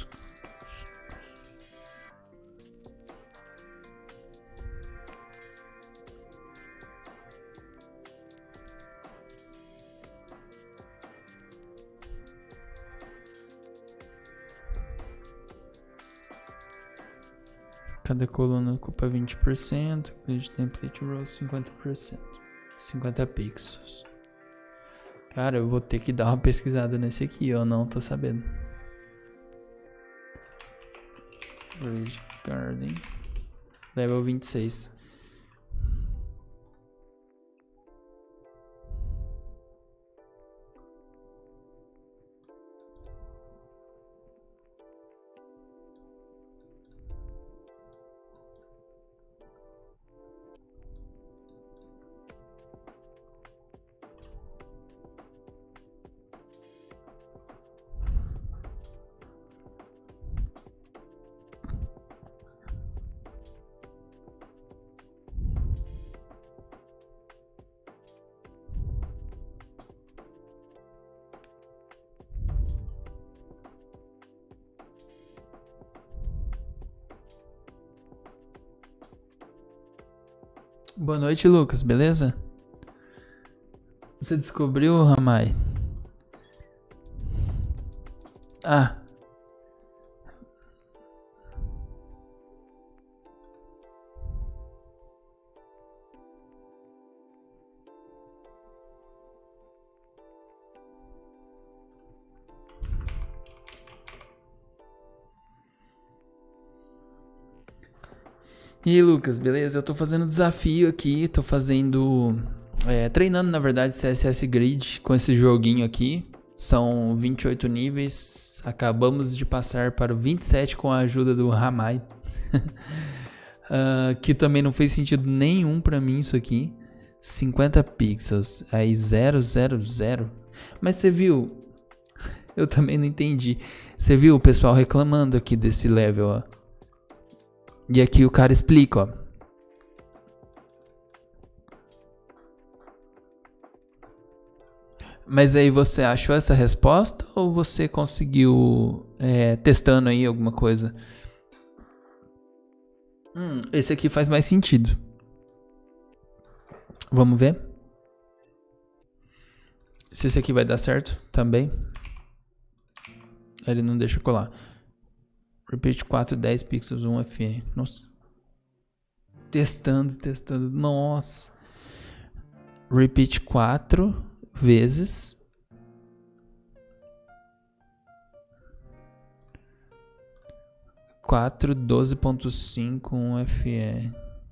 Cada coluna ocupa vinte por cento, page template row cinquenta por cento, cinquenta pixels. Cara, eu vou ter que dar uma pesquisada nesse aqui, eu não tô sabendo. Bridge Garden, level vinte e seis. Boa noite, Lucas, beleza? Você descobriu, Ramai? Ah. E aí, Lucas, beleza? Eu tô fazendo desafio aqui, tô fazendo... É, treinando, na verdade, C S S Grid com esse joguinho aqui. São vinte e oito níveis, acabamos de passar para o vinte e sete com a ajuda do Ramai. uh, que também não fez sentido nenhum pra mim isso aqui. cinquenta pixels, aí zero, zero, zero. Mas você viu? Eu também não entendi. Você viu o pessoal reclamando aqui desse level, ó. E aqui o cara explica, ó. Mas aí você achou essa resposta ou você conseguiu é, testando aí alguma coisa? Hum, esse aqui faz mais sentido. Vamos ver se esse aqui vai dar certo também. Ele não deixa colar. Repeat quatro, dez pixels, um F R. Nossa. Testando, testando. Nossa. Repeat quatro vezes. quatro, doze ponto cinco, um F R.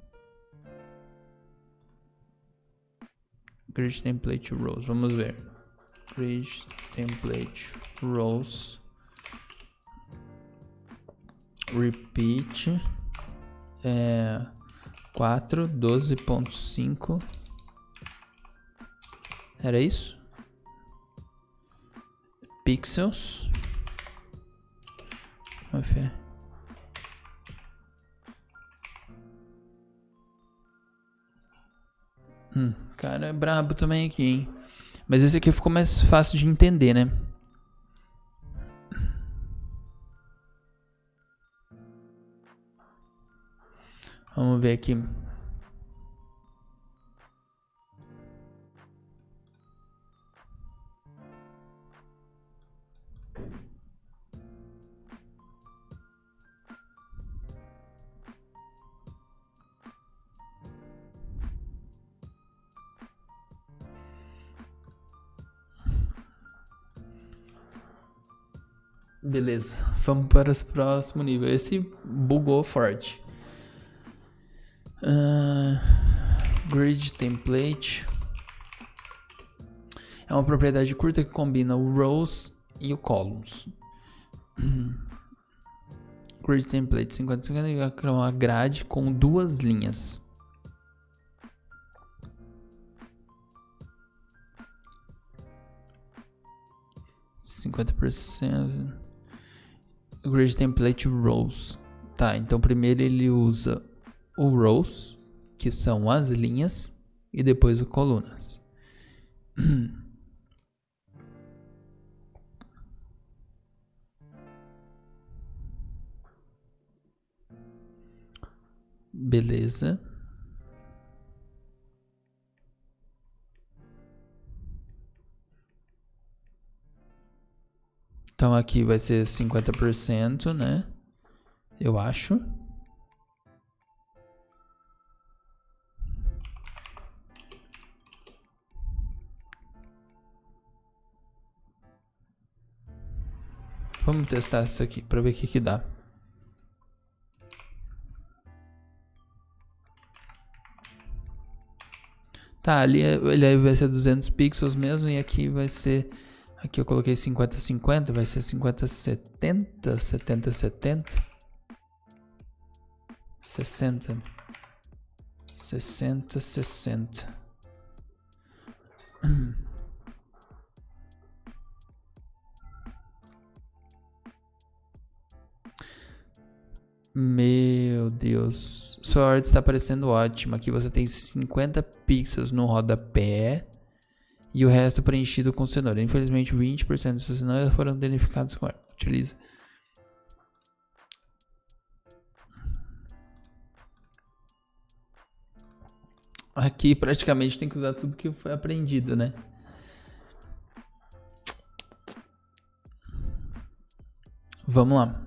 Grid template rows. Vamos ver. Grid template rows. Repeat é, quatro, doze ponto cinco. Era isso? Pixels. F. Hum, cara é brabo também aqui, hein? Mas esse aqui ficou mais fácil de entender, né? Vamos ver aqui. Beleza, vamos para o próximo nível. Esse bugou forte. Uh, grid template é uma propriedade curta que combina o rows e o columns. Grid template cinquenta, cinquenta é uma grade com duas linhas. cinquenta por cento. Grid template rows. Tá, então primeiro ele usa o rows, que são as linhas, e depois o colunas. Beleza. Então aqui vai ser cinquenta por cento, né? Eu acho. Vamos testar isso aqui para ver o que que dá. Tá, ali ele vai ser duzentos pixels mesmo e aqui vai ser... Aqui eu coloquei cinquenta, cinquenta, vai ser cinquenta, setenta, setenta, setenta, sessenta, sessenta, sessenta. Meu Deus, sua arte está parecendo ótima. Aqui você tem cinquenta pixels no rodapé e o resto preenchido com cenoura. Infelizmente, vinte por cento de suas cenouras foram danificadas com arte. Utiliza. Aqui praticamente tem que usar tudo que foi aprendido, né? Vamos lá.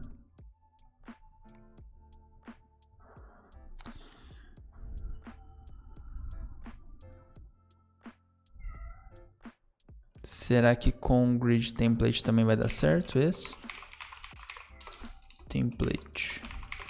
Será que com grid template também vai dar certo esse? Template.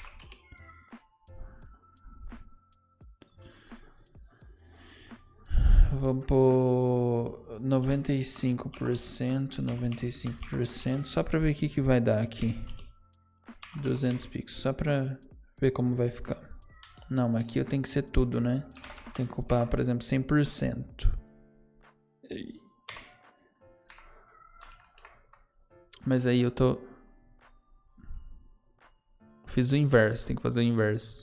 Vou pôr noventa e cinco por cento, noventa e cinco por cento, só para ver o que que vai dar aqui. duzentos pixels, só para ver como vai ficar. Não, mas aqui eu tenho que ser tudo, né? Tem que ocupar, por exemplo, cem por cento. Mas aí eu tô... Fiz o inverso, tem que fazer o inverso.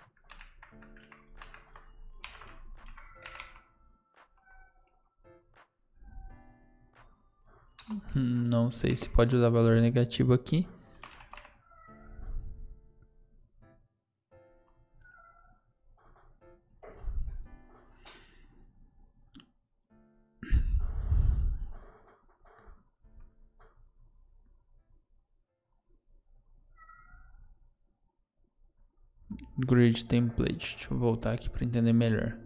Hum, não sei se pode usar valor negativo aqui. Grid template. Deixa eu voltar aqui para entender melhor.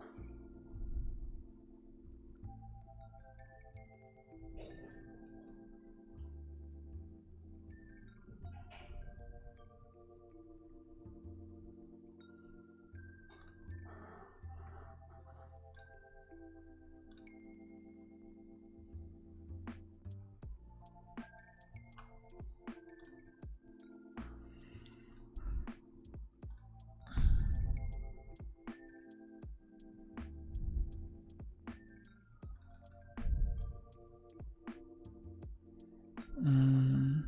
Hum.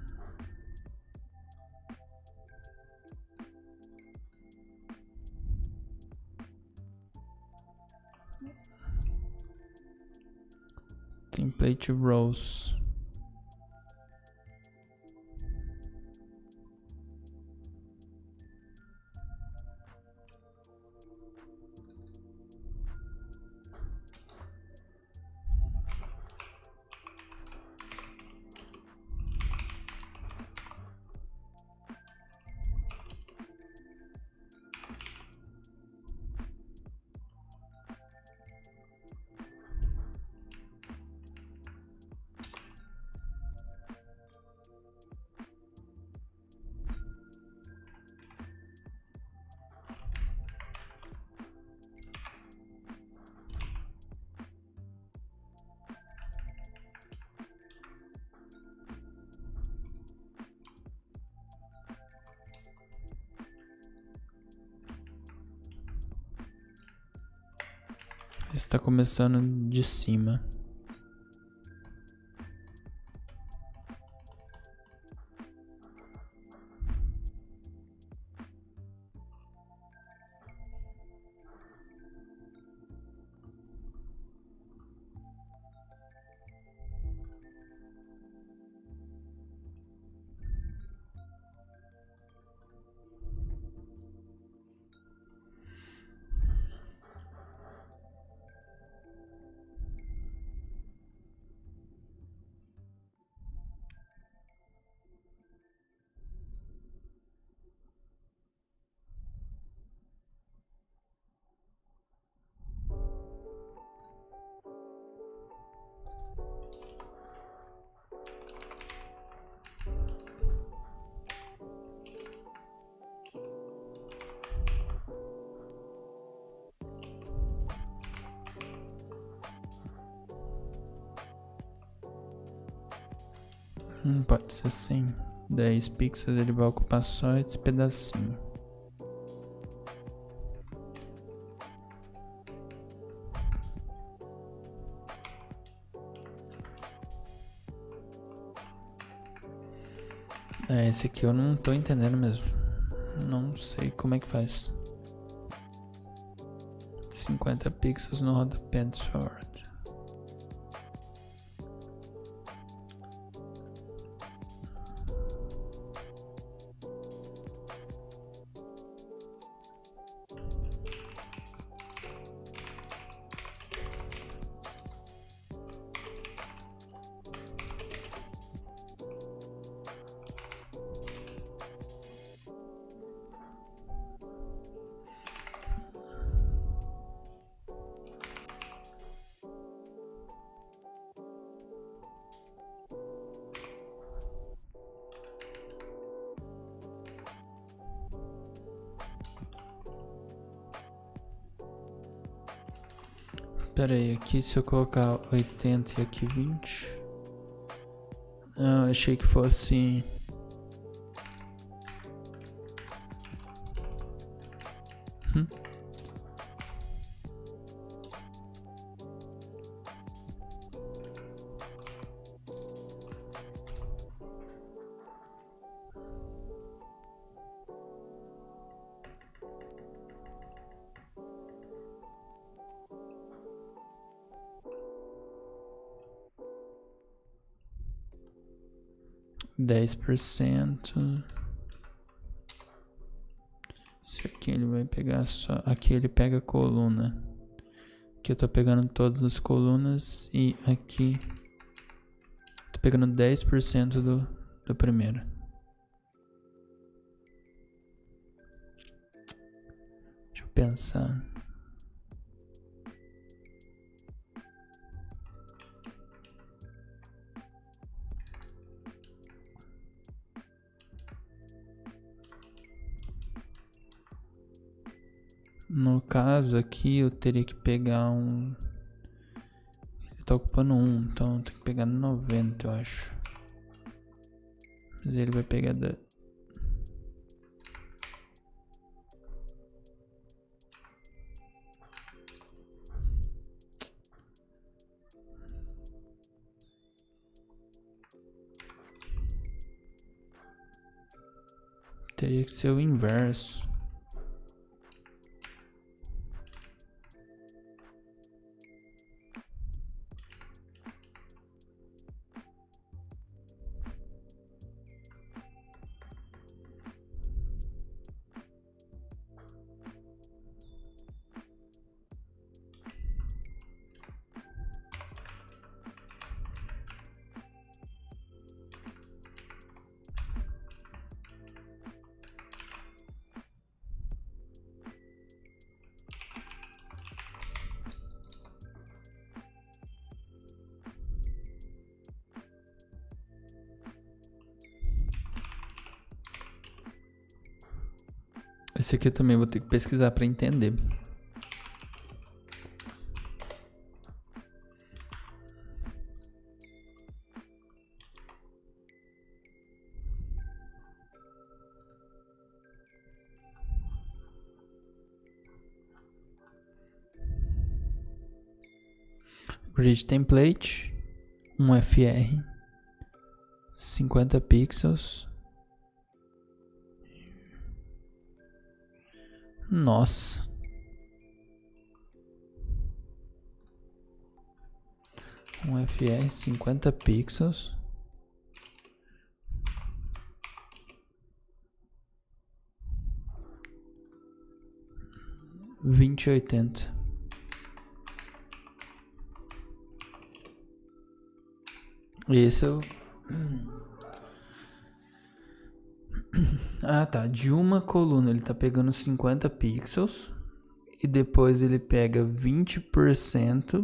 Template rows. Está começando de cima. Hum, pode ser assim. dez pixels ele vai ocupar só esse pedacinho. É, esse aqui eu não tô entendendo mesmo. Não sei como é que faz. cinquenta pixels no rodapé do Sword. Pera aí, aqui se eu colocar oitenta e aqui vinte. Ah, achei que fosse... Hum. dez por cento. Isso aqui ele vai pegar só... Aqui ele pega a coluna. Aqui eu tô pegando todas as colunas. E aqui... Tô pegando dez por cento do, do primeiro. Deixa eu pensar. No caso aqui eu teria que pegar um... Ele tá ocupando um, então eu tenho que pegar noventa, eu acho. Mas ele vai pegar da... Teria que ser o inverso. Esse aqui eu também vou ter que pesquisar para entender. Grid template, um F R, cinquenta pixels. Nossa. Um F R, cinquenta pixels. vinte e oitenta. Esse eu... Ah, tá. De uma coluna ele tá pegando cinquenta pixels. E depois ele pega vinte por cento.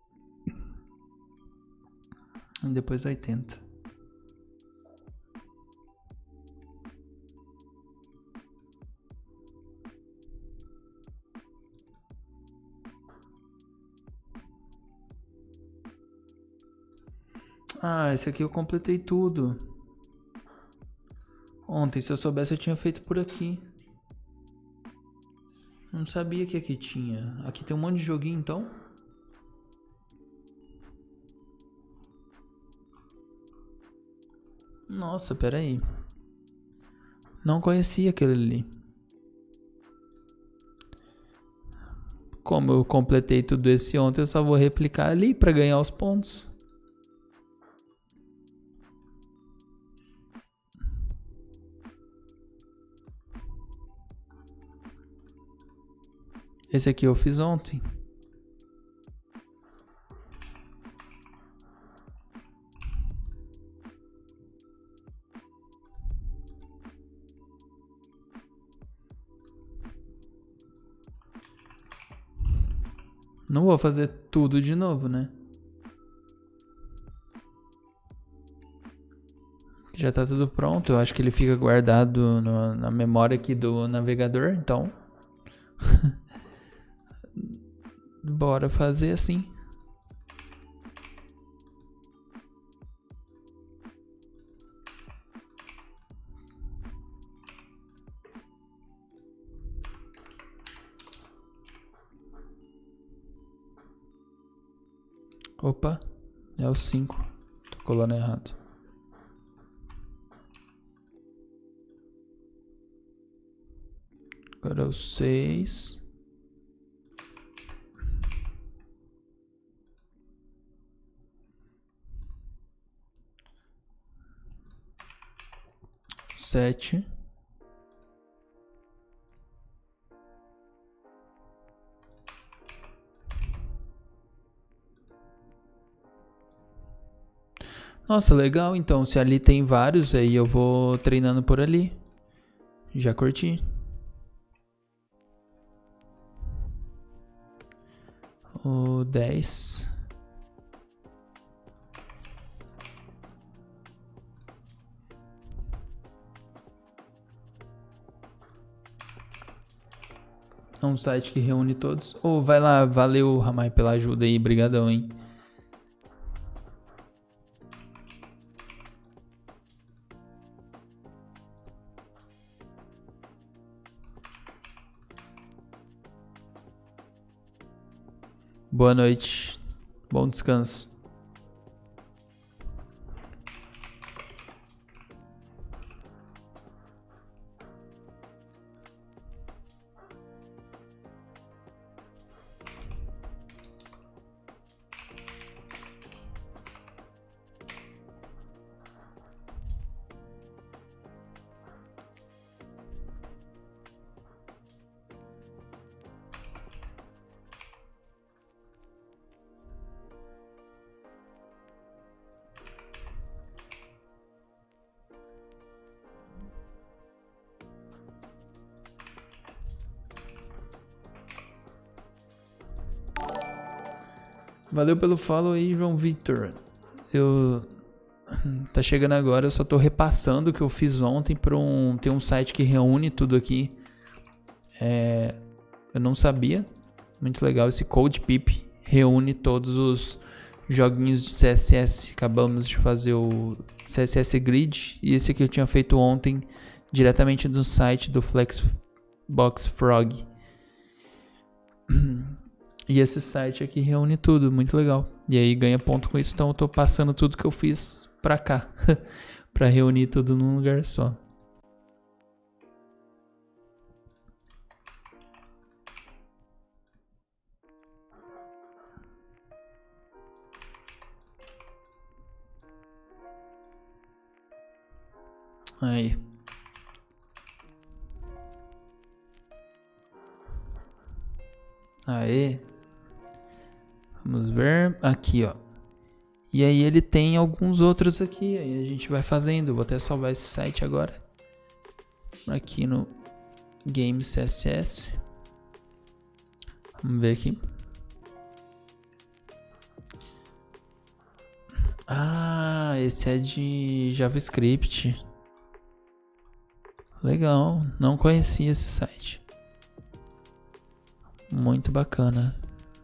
E depois oitenta. Ah, esse aqui eu completei tudo. Ontem, se eu soubesse, eu tinha feito por aqui. Não sabia que aqui tinha. Aqui tem um monte de joguinho, então. Nossa, peraí. Não conhecia aquele ali. Como eu completei tudo esse ontem, eu só vou replicar ali para ganhar os pontos. Esse aqui eu fiz ontem. Não vou fazer tudo de novo, né? Já tá tudo pronto. Eu acho que ele fica guardado no, na memória aqui do navegador, então... bora fazer assim. Opa, é o cinco. Tô colando errado. Agora é o seis. Sete. Nossa, legal. Então, se ali tem vários, aí eu vou treinando por ali. Já curti. O dez. É um site que reúne todos. Ô, vai lá, valeu, Ramai, pela ajuda aí, brigadão, hein. Boa noite. Bom descanso. Valeu pelo follow aí, João Vitor. Eu... Tá chegando agora, eu só tô repassando o que eu fiz ontem para um... Tem um site que reúne tudo aqui. É... Eu não sabia. Muito legal, esse CodePip reúne todos os joguinhos de C S S. Acabamos de fazer o C S S Grid. E esse aqui eu tinha feito ontem diretamente do site do Flexbox Frog. E esse site aqui reúne tudo, muito legal. E aí ganha ponto com isso, então eu tô passando tudo que eu fiz pra cá. Pra reunir tudo num lugar só. Aí. Aê. Vamos ver aqui, ó. E aí ele tem alguns outros aqui. Aí a gente vai fazendo. Vou até salvar esse site agora. Aqui no Game C S S. Vamos ver aqui. Ah, esse é de JavaScript. Legal. Não conhecia esse site. Muito bacana.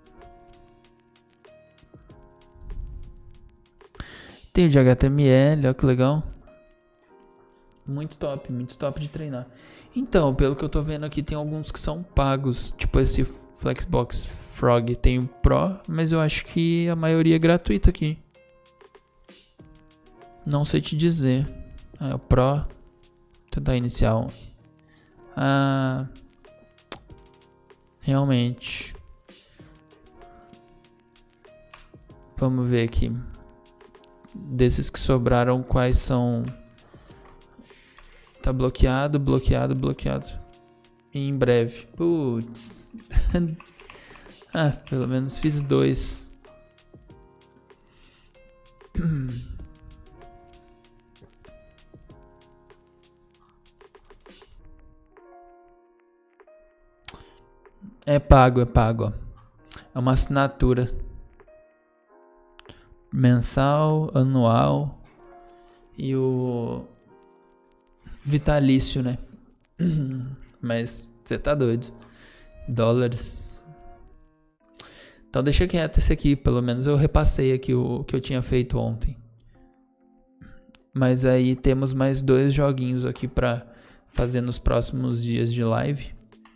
Tem o de H T M L, olha que legal. Muito top, muito top de treinar. Então, pelo que eu tô vendo aqui, tem alguns que são pagos. Tipo esse Flexbox Frog tem o Pro, mas eu acho que a maioria é gratuita aqui. Não sei te dizer. Ah, o Pro. Vou tentar iniciar um. Ah... Realmente. Vamos ver aqui. Desses que sobraram, quais são... Tá bloqueado, bloqueado, bloqueado. E em breve. Putz. Ah, pelo menos fiz dois. É pago, é pago, ó. É uma assinatura. Mensal, anual e o vitalício, né? Mas você tá doido. Dólares. Então deixa quieto esse aqui, pelo menos eu repassei aqui o que eu tinha feito ontem. Mas aí temos mais dois joguinhos aqui pra fazer nos próximos dias de live.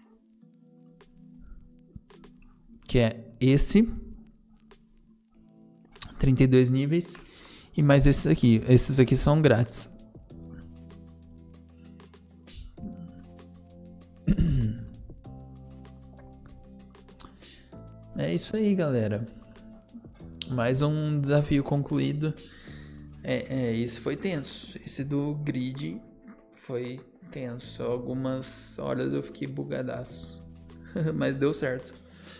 Que é esse. trinta e dois níveis. E mais esses aqui. Esses aqui são grátis. É isso aí, galera. Mais um desafio concluído. É, é, esse foi tenso. Esse do grid foi tenso. Algumas horas eu fiquei bugadaço. Mas deu certo.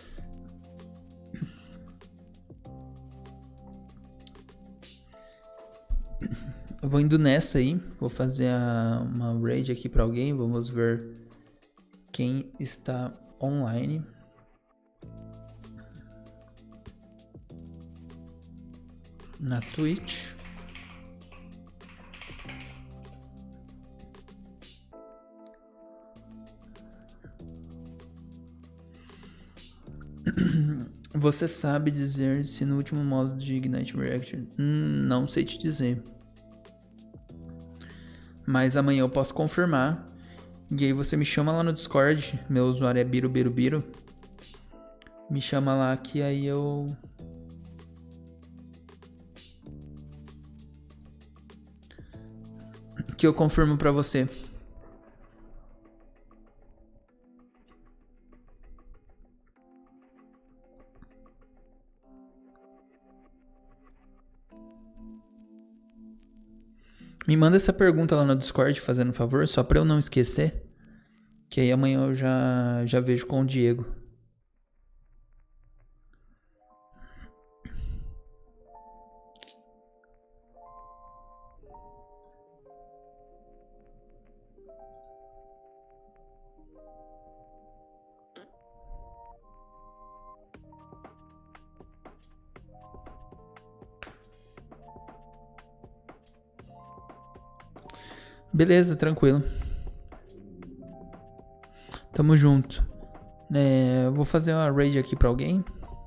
Eu vou indo nessa aí. Vou fazer a, uma raid aqui pra alguém. Vamos ver quem está online. Na Twitch. Você sabe dizer se no último modo de Ignite Reaction? Hum, não sei te dizer. Mas amanhã eu posso confirmar. E aí você me chama lá no Discord. Meu usuário é birubirubiru. Me chama lá que aí eu... que eu confirmo pra você. Me manda essa pergunta lá no Discord, fazendo um favor, só pra eu não esquecer. Que aí amanhã eu já, já vejo com o Diego. Beleza, tranquilo. Tamo junto. É, vou fazer uma raid aqui pra alguém.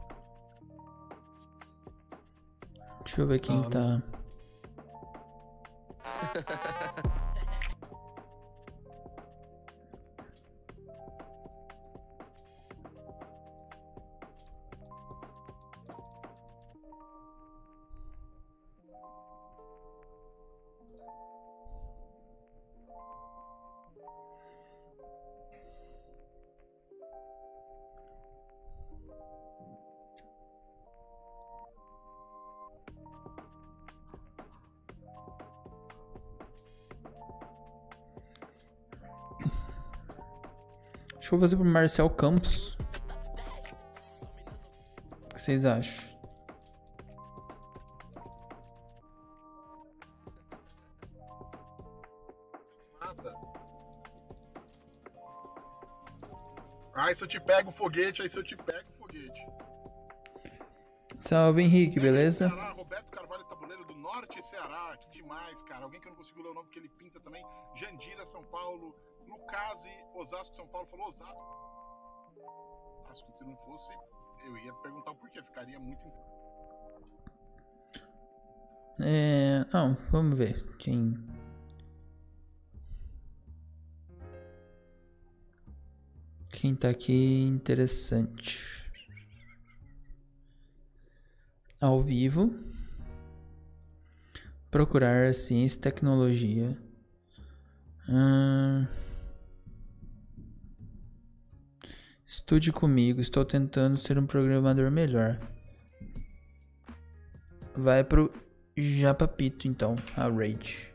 Deixa eu ver quem Ah, tá. Acho que eu vou fazer pro Marcel Campos. O que vocês acham? Mata. Ai, se eu te pego o foguete, aí se eu te pego o foguete. Salve, Henrique, É, beleza? Ceará, Roberto Carvalho, Tabuleiro do Norte, Ceará. Que demais, cara. Alguém que eu não consigo ler o nome porque ele pinta também. Jandira, São Paulo. Lucasi, Osasco, São Paulo. Falou Osasco. Acho que se não fosse, eu ia perguntar o porquê. Ficaria muito... É... Não, vamos ver quem... Quem tá aqui interessante. Ao vivo. Procurar ciência e tecnologia. Hum... Estude comigo, estou tentando ser um programador melhor. Vai pro Japapito então, a raid.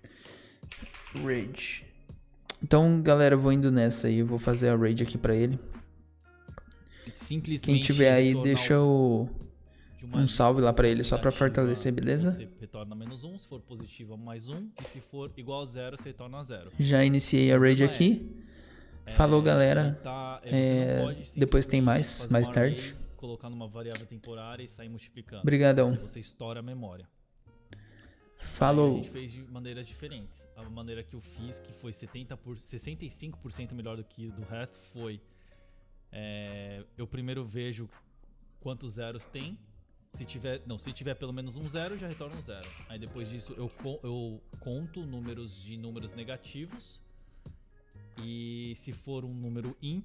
Raid. Então, galera, eu vou indo nessa aí, eu vou fazer a raid aqui pra ele. Simplesmente Quem tiver aí, retornar deixa o... de uma um lista, salve lá se pra for ele, só pra negativa, fortalecer, beleza? Você retorna menos um, se for positiva, mais um. E se for igual a zero, você retorna zero. Já iniciei a raid aqui. Falou, galera. Tá, É, você não pode depois tem simplesmente mais, fazer mais um tarde. array, colocar numa variável temporária e sair multiplicando. Obrigadão. Aí você estoura a memória. Aí a Falou. gente fez de maneiras diferentes. A maneira que eu fiz, que foi setenta por, sessenta e cinco por cento melhor do que do resto, foi... É, eu primeiro vejo quantos zeros tem. Se tiver, não, se tiver pelo menos um zero, já retorna um zero. Aí depois disso eu, eu conto números de números negativos. E se for um número ímpar,